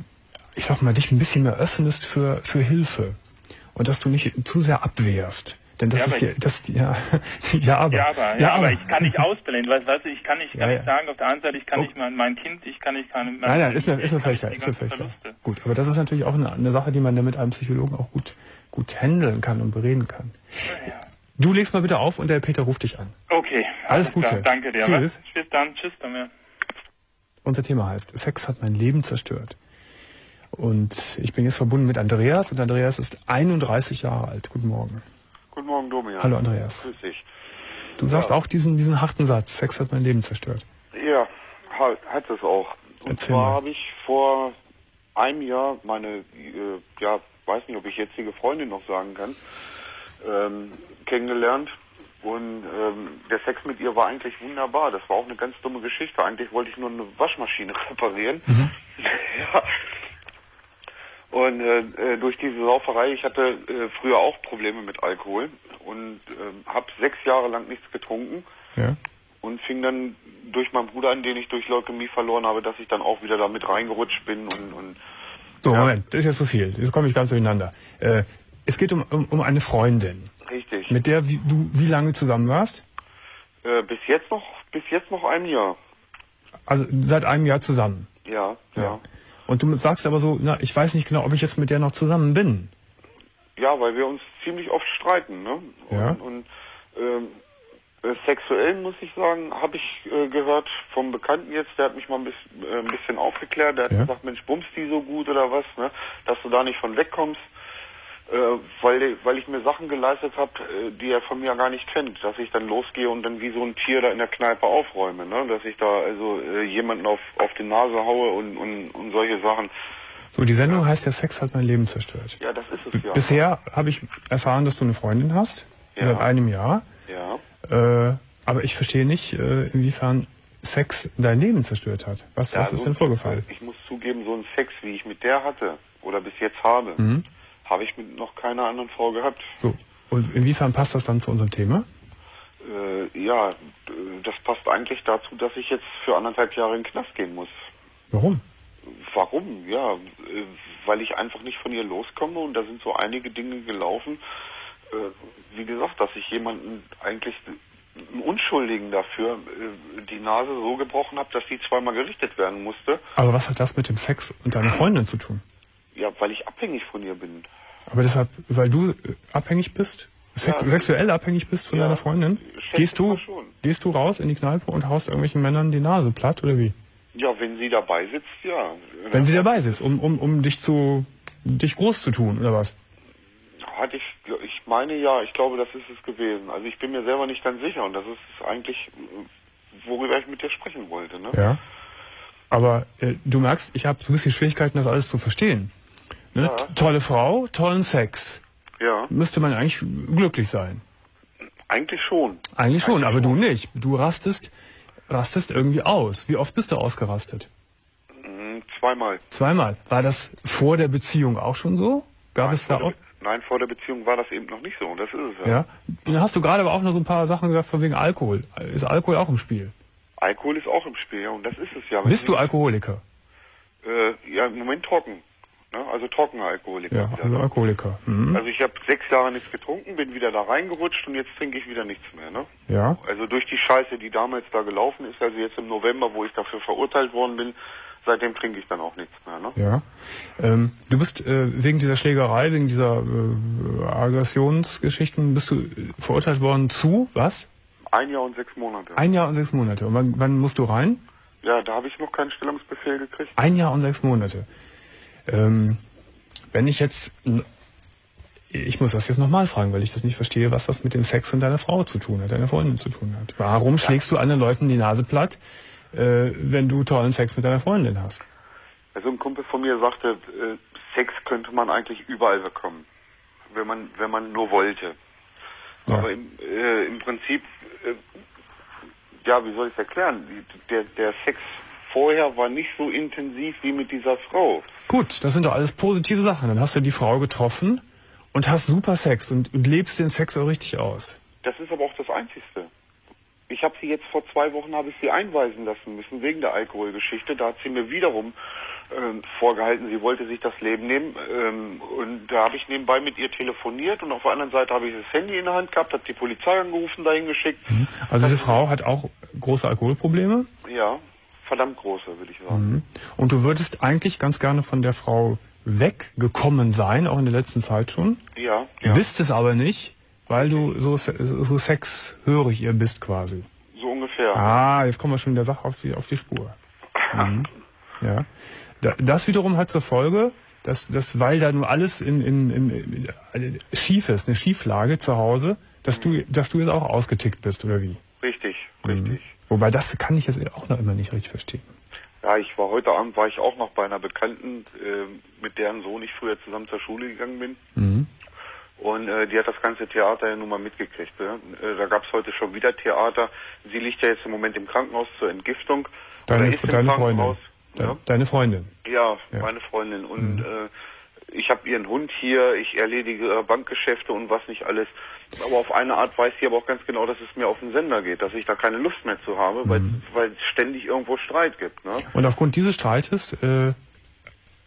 ich sag mal, dich ein bisschen mehr öffnest für für Hilfe. Und dass du nicht zu sehr abwehrst. Denn das ja, ist die, das, ja, ja, aber. Ja, aber, ja, ja, aber ich kann nicht ausblenden. Weißt, weißt du, ich kann nicht, kann ja, nicht sagen, auf der einen Seite, ich kann oh. nicht mein, mein Kind, ich kann nicht, kann mein Nein, nein, ist mir, ist mir völlig klar, ist mir völlig klar. Gut, aber das ist natürlich auch eine, eine Sache, die man dann mit einem Psychologen auch gut, gut handeln kann und bereden kann. Ja. Du legst mal bitte auf und der Peter ruft dich an. Okay. Alles, alles Gute. Klar. Danke dir. Tschüss. Bis dann. Tschüss. Dann. Unser Thema heißt, Sex hat mein Leben zerstört. Und ich bin jetzt verbunden mit Andreas und Andreas ist einunddreißig Jahre alt. Guten Morgen. Guten Morgen, Domian. Hallo Andreas. Grüß dich. Du sagst ja. auch diesen, diesen harten Satz, Sex hat mein Leben zerstört. Ja, hat, hat es auch. Und Erzähl zwar habe ich vor einem Jahr meine, äh, ja, weiß nicht, ob ich jetzige Freundin noch sagen kann, ähm, kennengelernt. Und ähm, der Sex mit ihr war eigentlich wunderbar. Das war auch eine ganz dumme Geschichte. Eigentlich wollte ich nur eine Waschmaschine reparieren. Mhm. Ja. Und äh, durch diese Sauferei, ich hatte äh, früher auch Probleme mit Alkohol und äh, habe sechs Jahre lang nichts getrunken ja. und fing dann durch meinen Bruder an, den ich durch Leukämie verloren habe, dass ich dann auch wieder damit reingerutscht bin und... und so, ja. Moment, das ist jetzt zu viel. Jetzt komme ich ganz durcheinander. Äh, es geht um, um, um eine Freundin. Richtig. Mit der wie, du wie lange zusammen warst? Äh, bis jetzt noch, bis jetzt noch ein Jahr. Also seit einem Jahr zusammen? Ja, ja. ja. Und du sagst aber so, na, ich weiß nicht genau, ob ich jetzt mit der noch zusammen bin. Ja, weil wir uns ziemlich oft streiten, ne? Und, ja. und ähm, äh, sexuell, muss ich sagen, habe ich äh, gehört vom Bekannten jetzt, der hat mich mal ein bisschen, äh, ein bisschen aufgeklärt, der hat ja. gesagt, Mensch, bummst die so gut oder was, ne? Dass du da nicht von wegkommst, äh, weil, weil ich mir Sachen geleistet habe, äh, die er von mir gar nicht kennt, dass ich dann losgehe und dann wie so ein Tier da in der Kneipe aufräume, ne? Dass ich da also äh, jemanden auf, auf die Nase haue und, und, und solche Sachen. So, die Sendung heißt ja, Sex hat mein Leben zerstört. Ja, das ist es, ja. Bisher habe ich erfahren, dass du eine Freundin hast, ja. seit einem Jahr. Ja. Äh, aber ich verstehe nicht, äh, inwiefern Sex dein Leben zerstört hat. Was, ja, was ist also, denn vorgefallen? Ich muss zugeben, so einen Sex, wie ich mit der hatte, oder bis jetzt habe, mhm. habe ich mit noch keiner anderen Frau gehabt. So, und inwiefern passt das dann zu unserem Thema? Äh, ja, das passt eigentlich dazu, dass ich jetzt für anderthalb Jahre in den Knast gehen muss. Warum? Warum? Ja, weil ich einfach nicht von ihr loskomme und da sind so einige Dinge gelaufen. Wie gesagt, dass ich jemanden eigentlich, einen Unschuldigen dafür, die Nase so gebrochen habe, dass die zweimal gerichtet werden musste. Aber was hat das mit dem Sex und deiner Freundin zu tun? Ja, weil ich abhängig von ihr bin. Aber deshalb, weil du abhängig bist? Sex, ja, sexuell abhängig bist von ja, deiner Freundin? Gehst du, gehst du raus in die Kneipe und haust irgendwelchen Männern die Nase platt oder wie? Ja, wenn sie dabei sitzt, ja. Wenn sie dabei sitzt, um, um, um dich zu, dich groß zu tun, oder was? Hatte ich, ich meine ja, ich glaube, das ist es gewesen. Also ich bin mir selber nicht ganz sicher und das ist eigentlich, worüber ich mit dir sprechen wollte, ne? Ja. Aber äh, du merkst, ich habe so ein bisschen Schwierigkeiten, das alles zu verstehen. Ne? Ja. Tolle Frau, tollen Sex. Ja. Müsste man eigentlich glücklich sein. Eigentlich schon. Eigentlich schon, eigentlich aber schon. du nicht. Du rastest, rastest irgendwie aus. Wie oft bist du ausgerastet? Zweimal. Zweimal. War das vor der Beziehung auch schon so? Gab Nein, es da auch? Nein, vor der Beziehung war das eben noch nicht so. Und das ist es ja. Ja. Dann hast du gerade aber auch noch so ein paar Sachen gesagt von wegen Alkohol. Ist Alkohol auch im Spiel? Alkohol ist auch im Spiel, ja. Und das ist es ja. Bist du Alkoholiker? Äh, ja, im Moment trocken. Ne? Also trockener Alkoholiker. Ja, also Alkoholiker. Mhm. Also ich habe sechs Jahre nichts getrunken, bin wieder da reingerutscht und jetzt trinke ich wieder nichts mehr. Ne? Ja. Also durch die Scheiße, die damals da gelaufen ist, also jetzt im November, wo ich dafür verurteilt worden bin, seitdem trinke ich dann auch nichts mehr. Ne? Ja. Ähm, du bist äh, wegen dieser Schlägerei, wegen dieser äh, Aggressionsgeschichten, bist du verurteilt worden zu was? Ein Jahr und sechs Monate. Ein Jahr und sechs Monate. Und wann, wann musst du rein? Ja, da habe ich noch keinen Stellungsbefehl gekriegt. Ein Jahr und sechs Monate. Ähm, wenn ich jetzt, ich muss das jetzt nochmal fragen, weil ich das nicht verstehe, was das mit dem Sex von deiner Frau zu tun hat, deiner Freundin zu tun hat. Warum ja. schlägst du anderen Leuten die Nase platt, äh, wenn du tollen Sex mit deiner Freundin hast? Also ein Kumpel von mir sagte, äh, Sex könnte man eigentlich überall bekommen, wenn man wenn man nur wollte. Ja. Aber im, äh, im Prinzip, äh, ja, wie soll ich es erklären? Der, der Sex vorher war nicht so intensiv wie mit dieser Frau. Gut, das sind doch alles positive Sachen. Dann hast du die Frau getroffen und hast super Sex und, und lebst den Sex auch richtig aus. Das ist aber auch das Einzigste. Ich habe sie jetzt vor zwei Wochen habe ich sie einweisen lassen müssen wegen der Alkoholgeschichte. Da hat sie mir wiederum ähm, vorgehalten, sie wollte sich das Leben nehmen. Ähm, und da habe ich nebenbei mit ihr telefoniert und auf der anderen Seite habe ich das Handy in der Hand gehabt, habe die Polizei angerufen, dahin geschickt. Mhm. Also diese Frau hat auch große Alkoholprobleme? Ja, verdammt große, würde ich sagen. Mhm. Und du würdest eigentlich ganz gerne von der Frau weggekommen sein, auch in der letzten Zeit schon? Ja. ja. Bist es aber nicht, weil du so, so sexhörig ihr bist quasi. So ungefähr. Ah, jetzt kommen wir schon der Sache auf die, auf die Spur. Mhm. Ja. Das wiederum hat zur Folge, dass, dass weil da nur alles im, im, im, im schief ist, eine Schieflage zu Hause, dass du, dass du jetzt auch ausgetickt bist, oder wie? Richtig, richtig. Mhm. Wobei, das kann ich jetzt auch noch immer nicht richtig verstehen. Ja, ich war heute Abend, war ich auch noch bei einer Bekannten, äh, mit deren Sohn ich früher zusammen zur Schule gegangen bin. Mhm. Und äh, die hat das ganze Theater ja nun mal mitgekriegt. Ne? Äh, da gab es heute schon wieder Theater. Sie liegt ja jetzt im Moment im Krankenhaus zur Entgiftung. Deine, ist deine Freundin? De, ja? Deine Freundin? Ja, ja, meine Freundin. Und mhm. äh, ich habe ihren Hund hier, ich erledige äh, Bankgeschäfte und was nicht alles. Aber auf eine Art weiß sie aber auch ganz genau, dass es mir auf den Sender geht, dass ich da keine Lust mehr zu habe, mhm. weil weil es ständig irgendwo Streit gibt. Ne? Und aufgrund dieses Streites äh,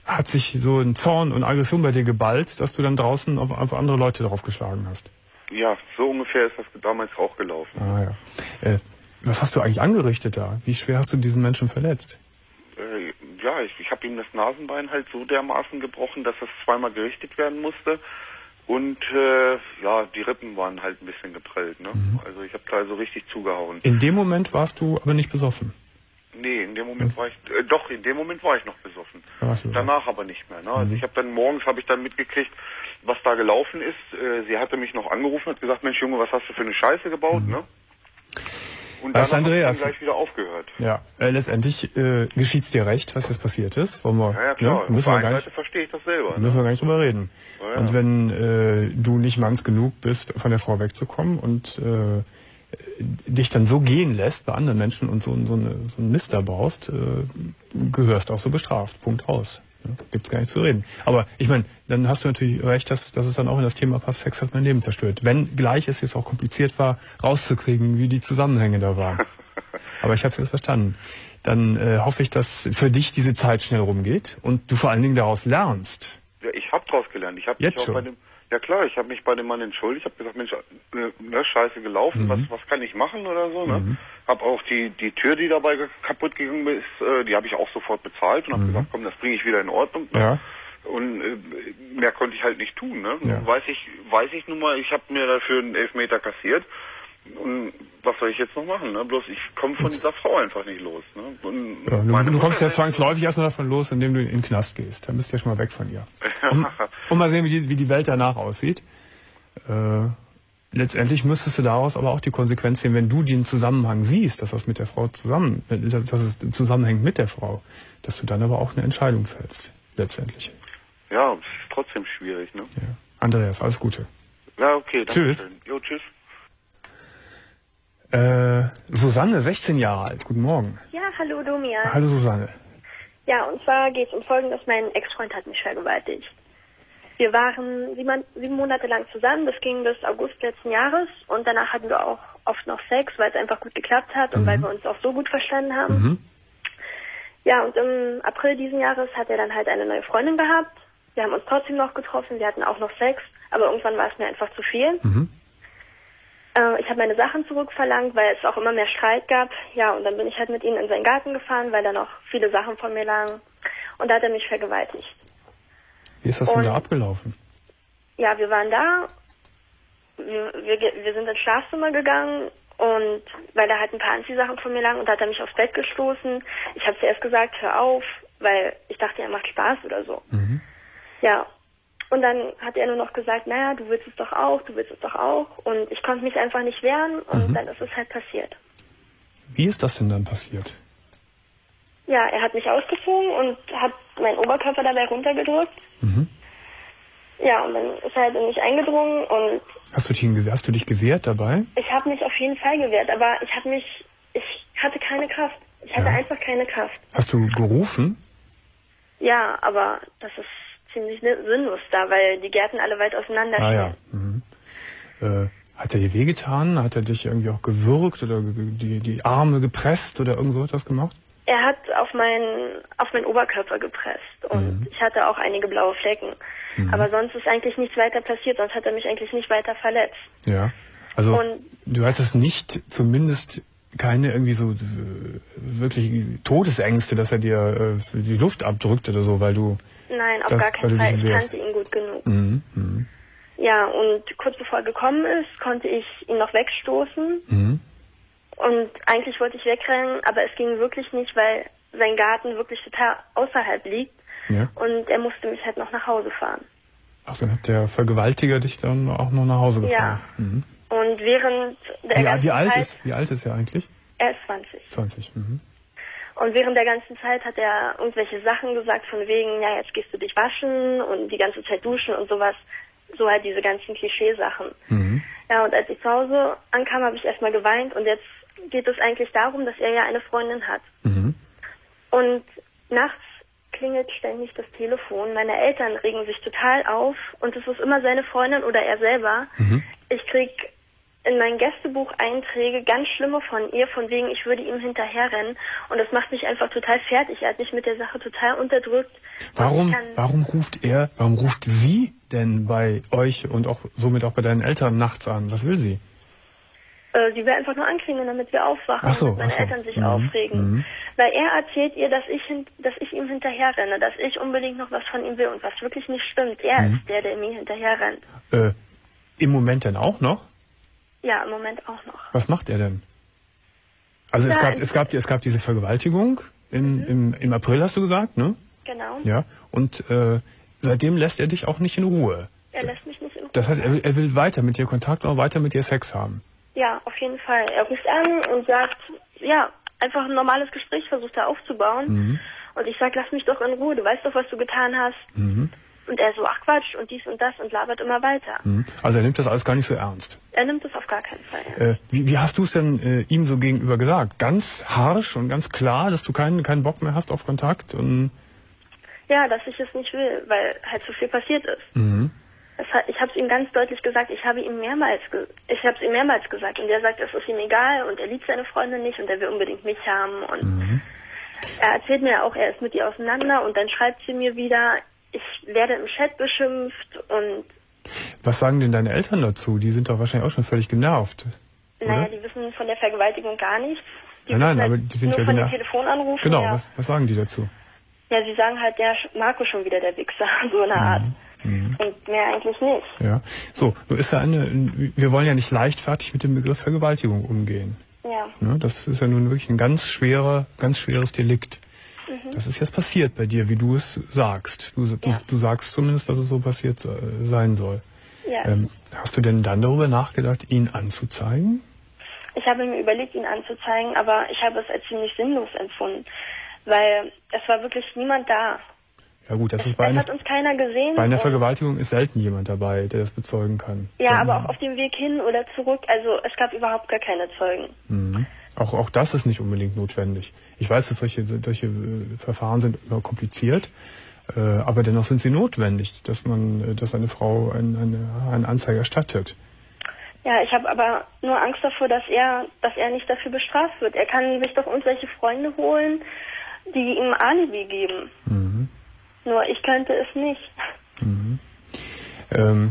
hat sich so ein Zorn und Aggression bei dir geballt, dass du dann draußen auf, auf andere Leute draufgeschlagen hast? Ja, so ungefähr ist das damals auch gelaufen. Ah ja. Äh, was hast du eigentlich angerichtet da? Wie schwer hast du diesen Menschen verletzt? Äh, ja, ich, ich habe ihm das Nasenbein halt so dermaßen gebrochen, dass es zweimal gerichtet werden musste. Und äh, ja, die Rippen waren halt ein bisschen geprellt. Ne? Mhm. Also ich habe da so richtig zugehauen. In dem Moment warst du aber nicht besoffen? Nee, in dem Moment war ich, äh, doch, in dem Moment war ich noch besoffen. Danach aber nicht mehr. Ne? Also Mhm. ich habe dann morgens, habe ich dann mitgekriegt, was da gelaufen ist. Äh, sie hatte mich noch angerufen, hat gesagt, Mensch Junge, was hast du für eine Scheiße gebaut? Mhm. Ne? Und dann habe ich dann gleich wieder aufgehört. Ja, äh, letztendlich äh, geschieht's dir recht, was jetzt passiert ist. Wollen wir, ja, ja, klar. Ne? Müssen Auf wir der gar einen nicht, Seite verstehe ich das selber. Ne? Müssen wir gar nicht drüber reden. Ja, ja. Und wenn äh, du nicht manns genug bist, von der Frau wegzukommen und äh, dich dann so gehen lässt bei anderen Menschen und so, so, eine, so einen Mist da baust, äh, gehörst auch so bestraft. Punkt aus. Ja, gibt's gar nicht zu reden. Aber ich meine, dann hast du natürlich recht, dass, dass es dann auch in das Thema passt, Sex hat mein Leben zerstört. Wenn gleich es jetzt auch kompliziert war, rauszukriegen, wie die Zusammenhänge da waren. Aber ich habe es jetzt verstanden. Dann äh, hoffe ich, dass für dich diese Zeit schnell rumgeht und du vor allen Dingen daraus lernst. Ja, ich habe daraus gelernt. Ich habe mich auch bei dem, ja klar, ich habe mich bei dem Mann entschuldigt. Ich habe gesagt, Mensch, äh, ne, scheiße gelaufen. Mhm. Was, was kann ich machen oder so? Ne? Mhm. Habe auch die die Tür, die dabei kaputt gegangen ist, äh, die habe ich auch sofort bezahlt und habe mhm. gesagt, komm, das bringe ich wieder in Ordnung. Ne? Ja. Und äh, mehr konnte ich halt nicht tun. Ne? Ja. Weiß ich, weiß ich nun mal. Ich habe mir dafür einen Elfmeter kassiert. Und was soll ich jetzt noch machen? Ne? Bloß ich komme von dieser Frau einfach nicht los. Ne? Und ja, du, du kommst ja zwangsläufig erstmal davon los, indem du in den Knast gehst. Dann bist du ja schon mal weg von ihr. Um, um mal sehen, wie die, wie die Welt danach aussieht. Äh, letztendlich müsstest du daraus aber auch die Konsequenz sehen, wenn du den Zusammenhang siehst, dass das mit der Frau zusammen, dass, dass es zusammenhängt mit der Frau, dass du dann aber auch eine Entscheidung fällst, letztendlich. Ja, es ist trotzdem schwierig. Ne? Ja. Andreas, alles Gute. Ja, okay. Danke Tschüss. Schön. Jo, tschüss. Äh, Susanne, sechzehn Jahre alt. Guten Morgen. Ja, hallo Domian. Hallo Susanne. Ja, und zwar geht es um Folgendes. Mein Ex-Freund hat mich vergewaltigt. Wir waren sieben, sieben Monate lang zusammen. Das ging bis August letzten Jahres. Und danach hatten wir auch oft noch Sex, weil es einfach gut geklappt hat und mhm. weil wir uns auch so gut verstanden haben. Mhm. Ja, und im April diesen Jahres hat er dann halt eine neue Freundin gehabt. Wir haben uns trotzdem noch getroffen. Wir hatten auch noch Sex. Aber irgendwann war es mir einfach zu viel. Mhm. Ich habe meine Sachen zurückverlangt, weil es auch immer mehr Streit gab. Ja, und dann bin ich halt mit ihm in seinen Garten gefahren, weil da noch viele Sachen von mir lagen. Und da hat er mich vergewaltigt. Wie ist das und, denn da abgelaufen? Ja, wir waren da. Wir, wir, wir sind ins Schlafzimmer gegangen und weil da halt ein paar Anziehsachen von mir lagen und da hat er mich aufs Bett gestoßen. Ich habe zuerst gesagt, hör auf, weil ich dachte, er macht Spaß oder so. Mhm. Ja. Und dann hat er nur noch gesagt, naja, du willst es doch auch, du willst es doch auch. Und ich konnte mich einfach nicht wehren und mhm. dann ist es halt passiert. Wie ist das denn dann passiert? Ja, er hat mich ausgezogen und hat meinen Oberkörper dabei runtergedrückt. Mhm. Ja, und dann ist er halt in mich eingedrungen und... Hast du dich, hast du dich gewehrt dabei? Ich habe mich auf jeden Fall gewehrt, aber ich habe mich... Ich hatte keine Kraft. Ich hatte ja. einfach keine Kraft. Hast du gerufen? Ja, aber das ist ziemlich sinnlos da, weil die Gärten alle weit auseinander stehen. Ah ja. Mhm. Äh, hat er dir wehgetan? Hat er dich irgendwie auch gewürgt oder die, die Arme gepresst oder irgend so etwas gemacht? Er hat auf meinen auf meinen Oberkörper gepresst und mhm. ich hatte auch einige blaue Flecken. Mhm. Aber sonst ist eigentlich nichts weiter passiert, sonst hat er mich eigentlich nicht weiter verletzt. Ja, also und du hattest nicht zumindest keine irgendwie so äh, wirklich Todesängste, dass er dir äh, die Luft abdrückt oder so, weil du... Nein, auf das, gar keinen Fall. Ich kannte ihn gut genug. Mhm. Mhm. Ja, und kurz bevor er gekommen ist, konnte ich ihn noch wegstoßen. Mhm. Und eigentlich wollte ich wegrennen, aber es ging wirklich nicht, weil sein Garten wirklich total außerhalb liegt. Ja. Und er musste mich halt noch nach Hause fahren. Ach, dann hat der Vergewaltiger dich dann auch noch nach Hause gefahren. Ja. Mhm. Und während der wie, ganzen wie alt Zeit... Ist, wie alt ist er eigentlich? Er ist zwanzig. zwanzig, mhm. Und während der ganzen Zeit hat er irgendwelche Sachen gesagt, von wegen, ja, jetzt gehst du dich waschen und die ganze Zeit duschen und sowas. So halt diese ganzen Klischeesachen. Mhm. Ja, und als ich zu Hause ankam, habe ich erstmal geweint und jetzt geht es eigentlich darum, dass er ja eine Freundin hat. Mhm. Und nachts klingelt ständig das Telefon. Meine Eltern regen sich total auf und es ist immer seine Freundin oder er selber. Mhm. Ich krieg in mein Gästebuch Einträge, ganz schlimme von ihr, von wegen, ich würde ihm hinterherrennen. Und das macht mich einfach total fertig. Er hat mich mit der Sache total unterdrückt. Warum, warum ruft er, warum ruft sie denn bei euch und auch somit auch bei deinen Eltern nachts an? Was will sie? Äh, sie will einfach nur anklingeln, damit wir aufwachen ach so, und meine ach so. Eltern sich mhm. aufregen. Mhm. Weil er erzählt ihr, dass ich, hin, dass ich ihm hinterherrenne, dass ich unbedingt noch was von ihm will. Und was wirklich nicht stimmt. Er mhm. ist der, der mir hinterherrennt. Äh, im Moment denn auch noch? Ja, im Moment auch noch. Was macht er denn? Also es, ja, gab, es, gab, es gab diese Vergewaltigung in, mhm. im, im April, hast du gesagt, ne? Genau. Ja, und äh, seitdem lässt er dich auch nicht in Ruhe. Er lässt mich nicht in Ruhe. Das heißt, er will, er will weiter mit dir Kontakt und auch weiter mit dir Sex haben. Ja, auf jeden Fall. Er ruft an und sagt, ja, einfach ein normales Gespräch versucht er aufzubauen. Mhm. Und ich sag, lass mich doch in Ruhe, du weißt doch, was du getan hast. Mhm. Und er so, ach Quatsch, und dies und das und labert immer weiter. Mhm. Also er nimmt das alles gar nicht so ernst. Er nimmt es auf gar keinen Fall. Ja. Äh, wie, wie hast du es denn äh, ihm so gegenüber gesagt? Ganz harsch und ganz klar, dass du keinen, keinen Bock mehr hast auf Kontakt? Und ja, dass ich es nicht will, weil halt so viel passiert ist. mhm. Das hat, ich habe es ihm ganz deutlich gesagt, ich habe ihm mehrmals ge ich habe es ihm mehrmals gesagt und er sagt, es ist ihm egal und er liebt seine Freundin nicht und er will unbedingt mich haben und mhm. er erzählt mir auch, er ist mit ihr auseinander und dann schreibt sie mir wieder, ich werde im Chat beschimpft und... Was sagen denn deine Eltern dazu? Die sind doch wahrscheinlich auch schon völlig genervt. Naja, oder? die wissen von der Vergewaltigung gar nichts. Die nein, nein, halt aber die sind nur ja von genervt. den Telefonanrufen. Genau, ja. was, was sagen die dazu? Ja, sie sagen halt, der Marco schon wieder der Wichser, so eine Art. Mhm. Und mehr eigentlich nicht. Ja, so, nur ist ja eine, wir wollen ja nicht leichtfertig mit dem Begriff Vergewaltigung umgehen. Ja. Ne, das ist ja nun wirklich ein ganz schwerer, ganz schweres Delikt. Mhm. Das ist jetzt passiert bei dir, wie du es sagst. Du, du, ja. du sagst zumindest, dass es so passiert äh, sein soll. Ja. Ähm, hast du denn dann darüber nachgedacht, ihn anzuzeigen? Ich habe mir überlegt, ihn anzuzeigen, aber ich habe es als ziemlich sinnlos empfunden, weil es war wirklich niemand da. Ja gut, das es, ist bei einer, hat uns keiner gesehen. Bei einer Vergewaltigung ist selten jemand dabei, der das bezeugen kann. Ja, Dann, aber auch auf dem Weg hin oder zurück, also es gab überhaupt gar keine Zeugen. Mhm. Auch, auch das ist nicht unbedingt notwendig. Ich weiß, dass solche, solche äh, Verfahren sind immer kompliziert, äh, aber dennoch sind sie notwendig, dass man, äh, dass eine Frau ein, eine, eine Anzeige erstattet. Ja, ich habe aber nur Angst davor, dass er, dass er nicht dafür bestraft wird. Er kann sich doch irgendwelche Freunde holen, die ihm Alibi geben. Mhm. Nur ich könnte es nicht. Mhm. Ähm,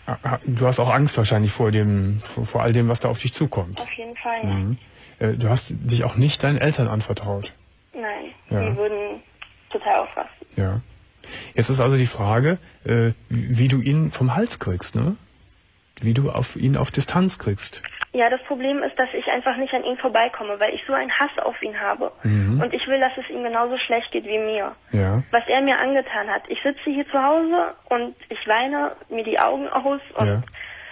du hast auch Angst wahrscheinlich vor dem, vor, vor all dem, was da auf dich zukommt. Auf jeden Fall, ja. Mhm. Äh, du hast dich auch nicht deinen Eltern anvertraut. Nein, ja. Die würden total aufrasten. Ja. Jetzt ist also die Frage, äh, wie, wie du ihn vom Hals kriegst, ne? Wie du auf ihn auf Distanz kriegst. Ja, das Problem ist, dass ich einfach nicht an ihm vorbeikomme, weil ich so einen Hass auf ihn habe. Mhm. Und ich will, dass es ihm genauso schlecht geht wie mir. Ja. Was er mir angetan hat. Ich sitze hier zu Hause und ich weine mir die Augen aus und ja.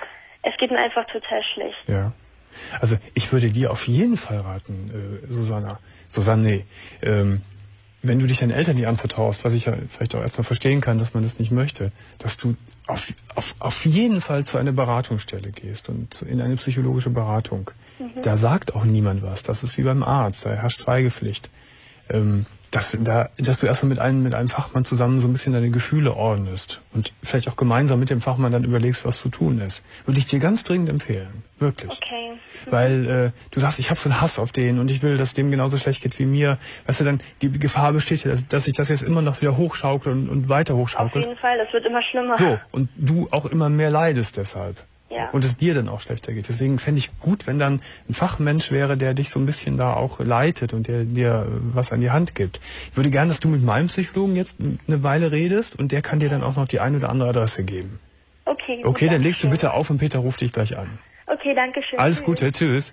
Es geht mir einfach total schlecht. Ja. Also ich würde dir auf jeden Fall raten, äh, Susanna, Susanne, nee, ähm, wenn du dich deinen Eltern nicht anvertraust, was ich ja vielleicht auch erstmal verstehen kann, dass man das nicht möchte, dass du auf, auf, auf jeden Fall zu einer Beratungsstelle gehst und in eine psychologische Beratung. Mhm. Da sagt auch niemand was. Das ist wie beim Arzt, da herrscht Schweigepflicht. Ähm, dass, da, dass du erstmal mit einem, mit einem Fachmann zusammen so ein bisschen deine Gefühle ordnest und vielleicht auch gemeinsam mit dem Fachmann dann überlegst, was zu tun ist. Würde ich dir ganz dringend empfehlen. Wirklich. Okay. Mhm. Weil äh, du sagst, ich habe so einen Hass auf den und ich will, dass dem genauso schlecht geht wie mir. Weißt du, dann die Gefahr besteht ja, dass, dass sich das jetzt immer noch wieder hochschaukelt und, und weiter hochschaukelt. Auf jeden Fall, das wird immer schlimmer. So, und du auch immer mehr leidest deshalb. Ja. Und es dir dann auch schlechter geht. Deswegen fände ich gut, wenn dann ein Fachmensch wäre, der dich so ein bisschen da auch leitet und der dir was an die Hand gibt. Ich würde gerne, dass du mit meinem Psychologen jetzt eine Weile redest und der kann dir dann auch noch die ein oder andere Adresse geben. Okay. Gut, okay, dann legst schön. du bitte auf und Peter ruft dich gleich an. Okay, danke schön. Alles Gute, tschüss.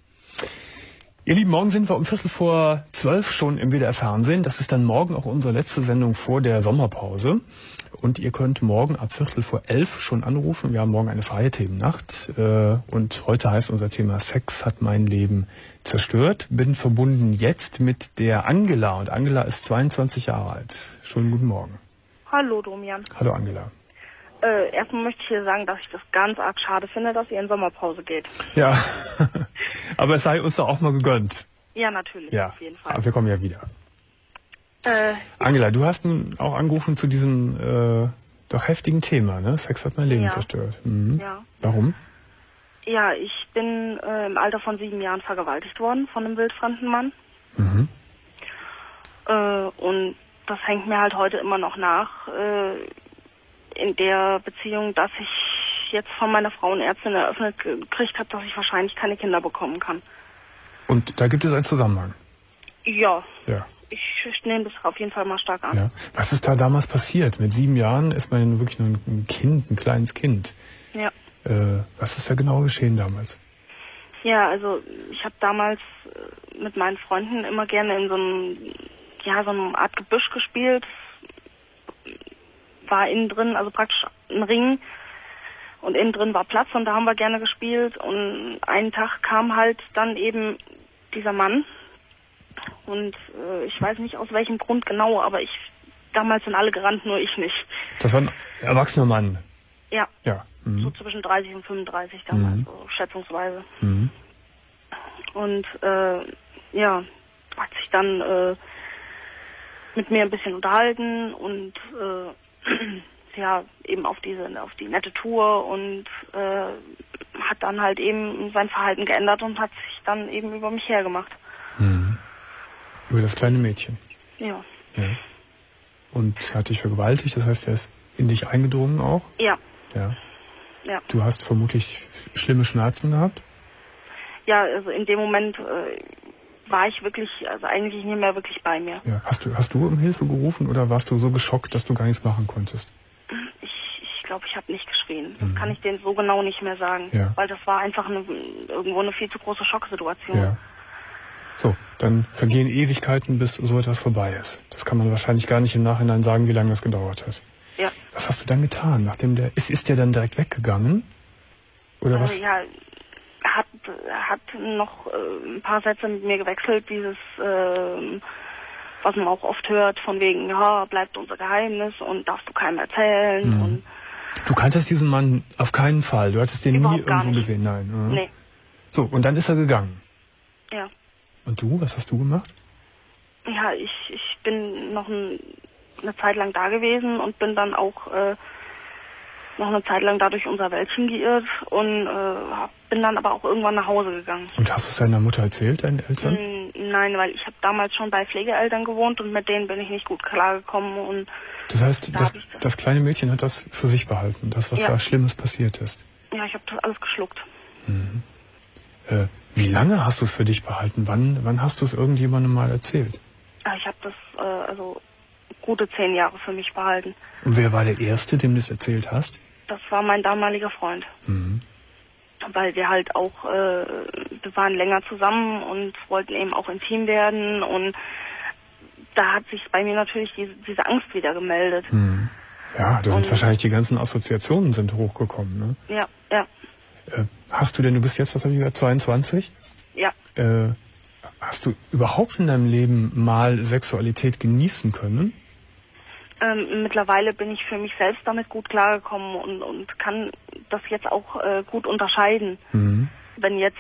Ihr Lieben, morgen sind wir um Viertel vor zwölf schon im W D R Fernsehen. Das ist dann morgen auch unsere letzte Sendung vor der Sommerpause. Und ihr könnt morgen ab Viertel vor elf schon anrufen. Wir haben morgen eine freie Themennacht. Und heute heißt unser Thema Sex hat mein Leben zerstört. Bin verbunden jetzt mit der Angela. Und Angela ist zweiundzwanzig Jahre alt. Schönen guten Morgen. Hallo, Domian. Hallo, Angela. Äh, erstmal möchte ich hier sagen, dass ich das ganz arg schade finde, dass ihr in Sommerpause geht. Ja, aber es sei uns doch auch mal gegönnt. Ja, natürlich, ja. Auf jeden Fall. Aber wir kommen ja wieder. Äh, Angela, du hast nun auch angerufen zu diesem äh, doch heftigen Thema, ne? Sex hat mein Leben ja. zerstört. Mhm. Ja. Warum? Ja, ich bin äh, im Alter von sieben Jahren vergewaltigt worden von einem wildfremden Mann. Mhm. Äh, und das hängt mir halt heute immer noch nach, äh, in der Beziehung, dass ich jetzt von meiner Frauenärztin eröffnet gekriegt habe, dass ich wahrscheinlich keine Kinder bekommen kann. Und da gibt es einen Zusammenhang? Ja. Ja. Ich, ich nehme das auf jeden Fall mal stark an. Ja. Was ist da damals passiert? Mit sieben Jahren ist man wirklich nur ein Kind, ein kleines Kind. Ja. Äh, was ist da genau geschehen damals? Ja, also ich habe damals mit meinen Freunden immer gerne in so einem, ja, so einer Art Gebüsch gespielt. War innen drin, also praktisch ein Ring. Und innen drin war Platz und da haben wir gerne gespielt. Und einen Tag kam halt dann eben dieser Mann. Und äh, ich weiß nicht aus welchem Grund genau, aber ich damals sind alle gerannt, nur ich nicht. Das war ein erwachsener Mann? Ja. Ja. Mhm. So zwischen dreißig und fünfunddreißig damals, Mhm. so schätzungsweise. Mhm. Und äh, ja, hat sich dann äh, mit mir ein bisschen unterhalten und äh, ja, eben auf diese, auf die nette Tour und äh, hat dann halt eben sein Verhalten geändert und hat sich dann eben über mich hergemacht. Mhm. Über das kleine Mädchen? Ja. Ja. Und er hat dich vergewaltigt, das heißt, er ist in dich eingedrungen auch? Ja. Ja. Ja. Du hast vermutlich schlimme Schmerzen gehabt? Ja, also in dem Moment äh, war ich wirklich, also eigentlich nicht mehr wirklich bei mir. Ja. Hast du, hast du um Hilfe gerufen oder warst du so geschockt, dass du gar nichts machen konntest? Ich ich glaube, ich habe nicht geschrien. Mhm. Das kann ich denen so genau nicht mehr sagen. Ja. Weil das war einfach eine, irgendwo eine viel zu große Schocksituation. Ja. So, dann vergehen Ewigkeiten, bis so etwas vorbei ist. Das kann man wahrscheinlich gar nicht im Nachhinein sagen, wie lange das gedauert hat. Ja. Was hast du dann getan? Nachdem der ist, ist der dann direkt weggegangen? Oder äh, was? Ja, er hat, er hat noch äh, ein paar Sätze mit mir gewechselt, dieses, äh, was man auch oft hört, von wegen, ja, bleibt unser Geheimnis und darfst du keinem erzählen. Mhm. Und Du kanntest diesen Mann auf keinen Fall. Du hattest den nie Überhaupt gar irgendwo nicht. gesehen, nein. Mhm. nee, So, und dann ist er gegangen. ja. Und du, was hast du gemacht? Ja, ich, ich bin noch ein, eine Zeit lang da gewesen und bin dann auch äh, noch eine Zeit lang da durch unser Wäldchen geirrt und äh, hab- bin dann aber auch irgendwann nach Hause gegangen. Und hast du es deiner Mutter erzählt, deinen Eltern? Mm, Nein, weil ich habe damals schon bei Pflegeeltern gewohnt und mit denen bin ich nicht gut klargekommen und Das heißt, Da das, hab ich das- das kleine Mädchen hat das für sich behalten, das, was Ja. da Schlimmes passiert ist. ja, ich habe das alles geschluckt. Äh, wie lange hast du es für dich behalten? Wann, wann hast du es irgendjemandem mal erzählt? Ja, ich habe das äh, also gute zehn Jahre für mich behalten. Und wer war der Erste, dem du es erzählt hast? Das war mein damaliger Freund. Mhm. Weil wir halt auch, äh, wir waren länger zusammen und wollten eben auch intim werden und da hat sich bei mir natürlich diese, diese Angst wieder gemeldet. Mhm. Ja, da sind Und- wahrscheinlich die ganzen Assoziationen sind hochgekommen. Ne? Ja, ja, Äh, hast du denn, du bist jetzt, was habe ich gesagt, zweiundzwanzig? ja. Äh, hast du überhaupt in deinem Leben mal Sexualität genießen können? Ähm, mittlerweile bin ich für mich selbst damit gut klargekommen und, und kann das jetzt auch äh, gut unterscheiden. Mhm. Wenn jetzt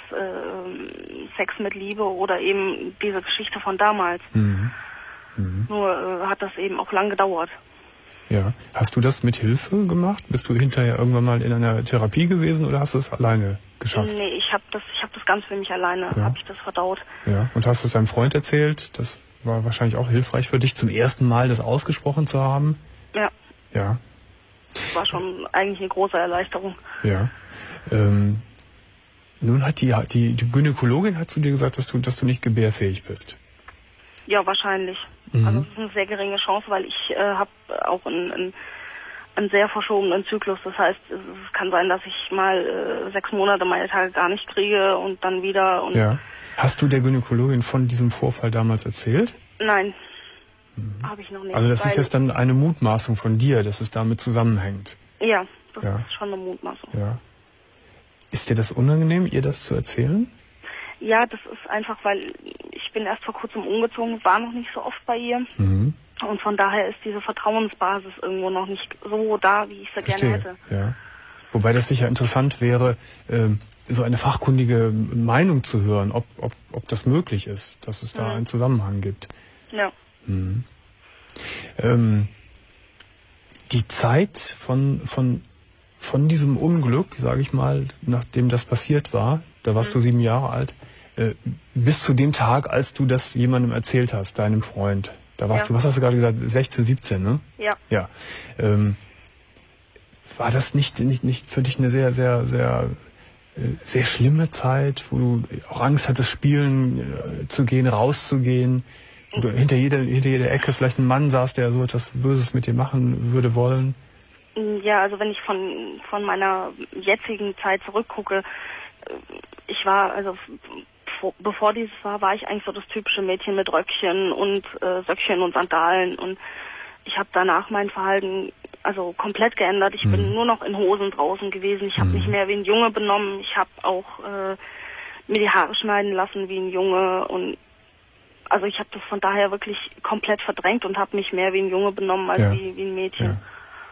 äh, Sex mit Liebe oder eben diese Geschichte von damals. Mhm. Nur äh, hat das eben auch lang gedauert. Ja. Hast du das mit Hilfe gemacht? Bist du hinterher irgendwann mal in einer Therapie gewesen oder hast du es alleine geschafft? Nee, ich habe das, ich habe das ganz für mich alleine, Ja. habe ich das verdaut. Ja. Und hast du es deinem Freund erzählt? Das war wahrscheinlich auch hilfreich für dich, zum ersten Mal das ausgesprochen zu haben. Ja, Ja. das war schon eigentlich eine große Erleichterung. Ja. Ähm, nun hat die, die, die Gynäkologin hat zu dir gesagt, dass du, dass du nicht gebärfähig bist. Ja, wahrscheinlich. Mhm. Also es ist eine sehr geringe Chance, weil ich äh, habe auch einen, einen, einen sehr verschobenen Zyklus. Das heißt, es, es kann sein, dass ich mal äh, sechs Monate meine Tage gar nicht kriege und dann wieder. Und Ja. Hast du der Gynäkologin von diesem Vorfall damals erzählt? Nein, habe ich noch nicht. Also das weil, ist jetzt dann eine Mutmaßung von dir, dass es damit zusammenhängt. Ja, das Ja. ist schon eine Mutmaßung. Ja. Ist dir das unangenehm, ihr das zu erzählen? Ja, das ist einfach, weil ich bin erst vor kurzem umgezogen, war noch nicht so oft bei ihr. Mhm. Und von daher ist diese Vertrauensbasis irgendwo noch nicht so da, wie ich sie gerne hätte. Ja. Wobei das sicher interessant wäre, ähm, so eine fachkundige Meinung zu hören, ob, ob, ob das möglich ist, dass es da Mhm. einen Zusammenhang gibt. Ja. Mhm. Ähm, die Zeit von, von von diesem Unglück, sage ich mal, nachdem das passiert war, da warst mhm. du sieben Jahre alt, äh, bis zu dem Tag, als du das jemandem erzählt hast, deinem Freund. Da warst ja. du, was hast du gerade gesagt, sechzehn, siebzehn, ne? Ja. Ja. Ähm, war das nicht, nicht, nicht für dich eine sehr, sehr, sehr, sehr schlimme Zeit, wo du auch Angst hattest, spielen äh, zu gehen, rauszugehen, wo du hinter jeder, hinter jeder Ecke vielleicht ein Mann saß, der so etwas Böses mit dir machen würde wollen? Ja, also wenn ich von, von meiner jetzigen Zeit zurückgucke, ich war, also bevor dieses war, war ich eigentlich so das typische Mädchen mit Röckchen und äh, Söckchen und Sandalen, und ich habe danach mein Verhalten also komplett geändert. Ich mhm. bin nur noch in Hosen draußen gewesen. Ich habe mhm. mich mehr wie ein Junge benommen. Ich habe auch äh, mir die Haare schneiden lassen wie ein Junge, und also ich habe das von daher wirklich komplett verdrängt und habe mich mehr wie ein Junge benommen als ja. wie, wie ein Mädchen. Ja.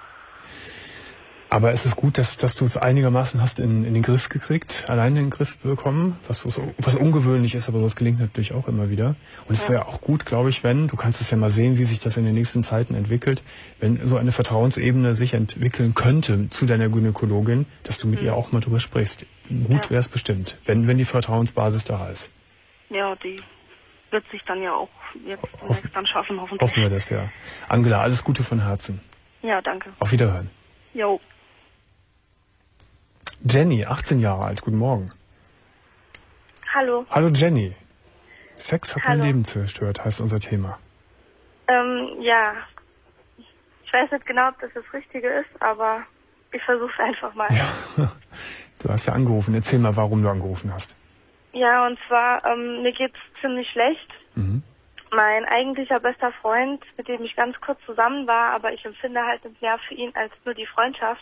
Aber es ist gut, dass, dass du es einigermaßen hast in, in den Griff gekriegt, allein in den Griff bekommen, was, was ungewöhnlich ist, aber das gelingt natürlich auch immer wieder. Und es wäre auch gut, glaube ich, wenn, du kannst es ja mal sehen, wie sich das in den nächsten Zeiten entwickelt, wenn so eine Vertrauensebene sich entwickeln könnte zu deiner Gynäkologin, dass du mit mhm. ihr auch mal drüber sprichst. Gut ja. wäre es bestimmt, wenn, wenn die Vertrauensbasis da ist. Ja, die wird sich dann ja auch jetzt Hoff, dann schaffen, hoffentlich. Hoffen wir das, ja. Angela, alles Gute von Herzen. Ja, danke. Auf Wiederhören. Jo. Jenny, achtzehn Jahre alt, guten Morgen. Hallo. Hallo Jenny. Sex hat Hallo. mein Leben zerstört, heißt unser Thema. Ähm, ja. Ich weiß nicht genau, ob das das Richtige ist, aber ich versuche es einfach mal. Ja. Du hast ja angerufen. Erzähl mal, warum du angerufen hast. Ja, und zwar, ähm, mir geht's ziemlich schlecht. Mhm. Mein eigentlicher bester Freund, mit dem ich ganz kurz zusammen war, aber ich empfinde halt nicht mehr für ihn als nur die Freundschaft.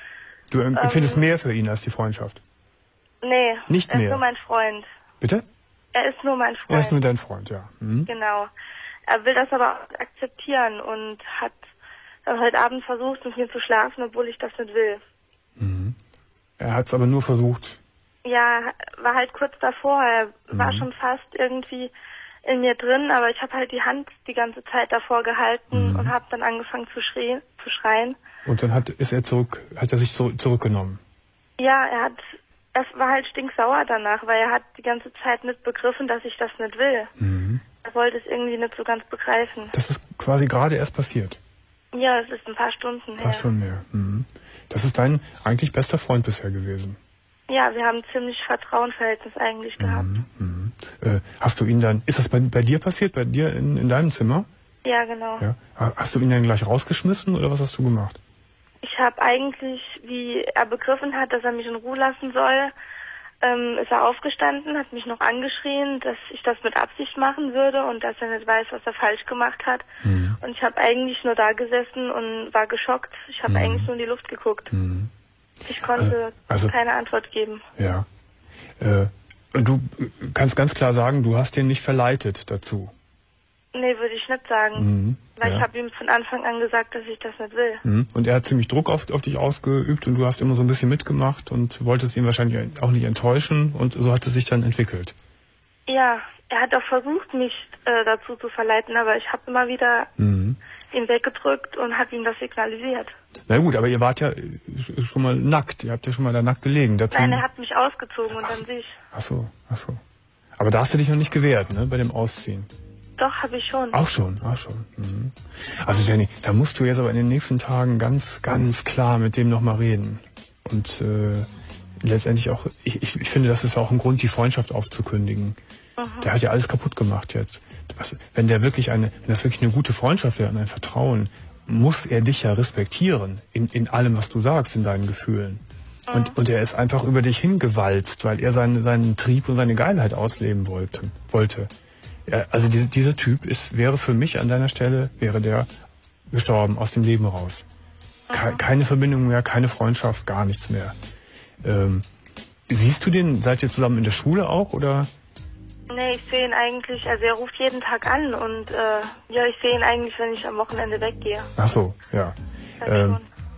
Du empfindest ähm, mehr für ihn als die Freundschaft? Nee, nicht er mehr. ist nur mein Freund. Bitte? Er ist nur mein Freund. Er ist nur dein Freund, ja. Mhm. Genau. Er will das aber auch akzeptieren und hat dann heute Abend versucht, mit mir zu schlafen, obwohl ich das nicht will. Mhm. Er hat es aber nur versucht. Ja, war halt kurz davor. Er mhm. war schon fast irgendwie in mir drin, aber ich habe halt die Hand die ganze Zeit davor gehalten mhm. und habe dann angefangen zu schreien, zu schreien. Und dann hat ist er zurück, hat er sich zurück, zurückgenommen. Ja, er hat, er war halt stinksauer danach, weil er hat die ganze Zeit nicht begriffen, dass ich das nicht will. Mhm. Er wollte es irgendwie nicht so ganz begreifen. Das ist quasi gerade erst passiert. Ja, es ist ein paar Stunden her. Ein paar Stunden her. Mhm. Das ist dein eigentlich bester Freund bisher gewesen. Ja, wir haben ein ziemlich Vertrauensverhältnis eigentlich gehabt. Mhm. Mhm. Äh, hast du ihn dann, ist das bei, bei dir passiert, bei dir in, in deinem Zimmer? Ja, genau. Ja. Hast du ihn dann gleich rausgeschmissen oder was hast du gemacht? Ich habe eigentlich, wie er begriffen hat, dass er mich in Ruhe lassen soll, ähm, ist er aufgestanden, hat mich noch angeschrien, dass ich das mit Absicht machen würde und dass er nicht weiß, was er falsch gemacht hat. Mhm. Und ich habe eigentlich nur da gesessen und war geschockt. Ich habe mhm. eigentlich nur in die Luft geguckt. Mhm. Ich konnte also, also, keine Antwort geben. Ja. Äh, und du kannst ganz klar sagen, du hast ihn nicht verleitet dazu. Nee, würde ich nicht sagen. Mhm, weil ja. ich habe ihm von Anfang an gesagt, dass ich das nicht will. Mhm. Und er hat ziemlich Druck auf, auf dich ausgeübt und du hast immer so ein bisschen mitgemacht und wolltest ihn wahrscheinlich auch nicht enttäuschen und so hat es sich dann entwickelt. Ja, er hat auch versucht, mich äh, dazu zu verleiten, aber ich habe immer wieder mhm. ihn weggedrückt und habe ihm das signalisiert. Na gut, aber ihr wart ja schon mal nackt, ihr habt ja schon mal da nackt gelegen. Dazu Nein, er hat mich ausgezogen und ach, dann sich. Ach so, ach so. Aber da hast du dich noch nicht gewehrt, ne, bei dem Ausziehen? Doch, habe ich schon. Auch schon, auch schon. Mhm. Also Jenny, da musst du jetzt aber in den nächsten Tagen ganz, ganz klar mit dem nochmal reden. Und äh, letztendlich auch, ich, ich, ich finde, das ist auch ein Grund, die Freundschaft aufzukündigen. Mhm. Der hat ja alles kaputt gemacht jetzt. Was, wenn der wirklich eine, wenn das wirklich eine gute Freundschaft wäre und ein Vertrauen, muss er dich ja respektieren in, in allem, was du sagst, in deinen Gefühlen. Mhm. Und, und er ist einfach über dich hingewalzt, weil er seinen, seinen Trieb und seine Geilheit ausleben wollte. wollte. Ja, also diese, dieser Typ ist, wäre für mich an deiner Stelle, wäre der gestorben, aus dem Leben raus. Ke- keine Verbindung mehr, keine Freundschaft, gar nichts mehr. Ähm, siehst du den, seid ihr zusammen in der Schule auch, oder? Nee, ich sehe ihn eigentlich, also er ruft jeden Tag an und äh, ja, ich sehe ihn eigentlich, wenn ich am Wochenende weggehe. Ach so, ja. Ähm,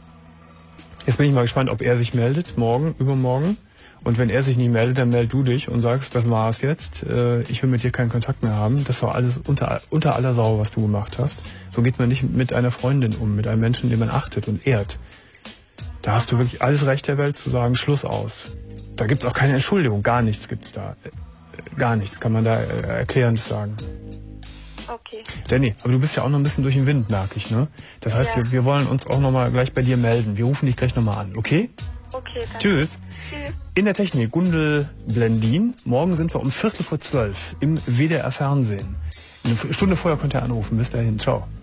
jetzt bin ich mal gespannt, ob er sich meldet, morgen, übermorgen. Und wenn er sich nicht meldet, dann meld du dich und sagst, das war's jetzt, äh, ich will mit dir keinen Kontakt mehr haben. Das war alles unter, unter aller Sau, was du gemacht hast. So geht man nicht mit einer Freundin um, mit einem Menschen, den man achtet und ehrt. Da hast du wirklich alles Recht der Welt zu sagen, Schluss aus. Da gibt's auch keine Entschuldigung, gar nichts gibt's da. Gar nichts kann man da äh, erklärendes sagen. Okay. Danny, aber du bist ja auch noch ein bisschen durch den Wind, merke ich, ne? Das heißt, ja. wir, wir wollen uns auch noch mal gleich bei dir melden. Wir rufen dich gleich noch mal an, okay? Okay, danke. Tschüss. Tschüss. In der Technik Gundel Blendin. Morgen sind wir um Viertel vor zwölf im W D R Fernsehen. Eine Stunde vorher könnt ihr anrufen. Bis dahin. Ciao.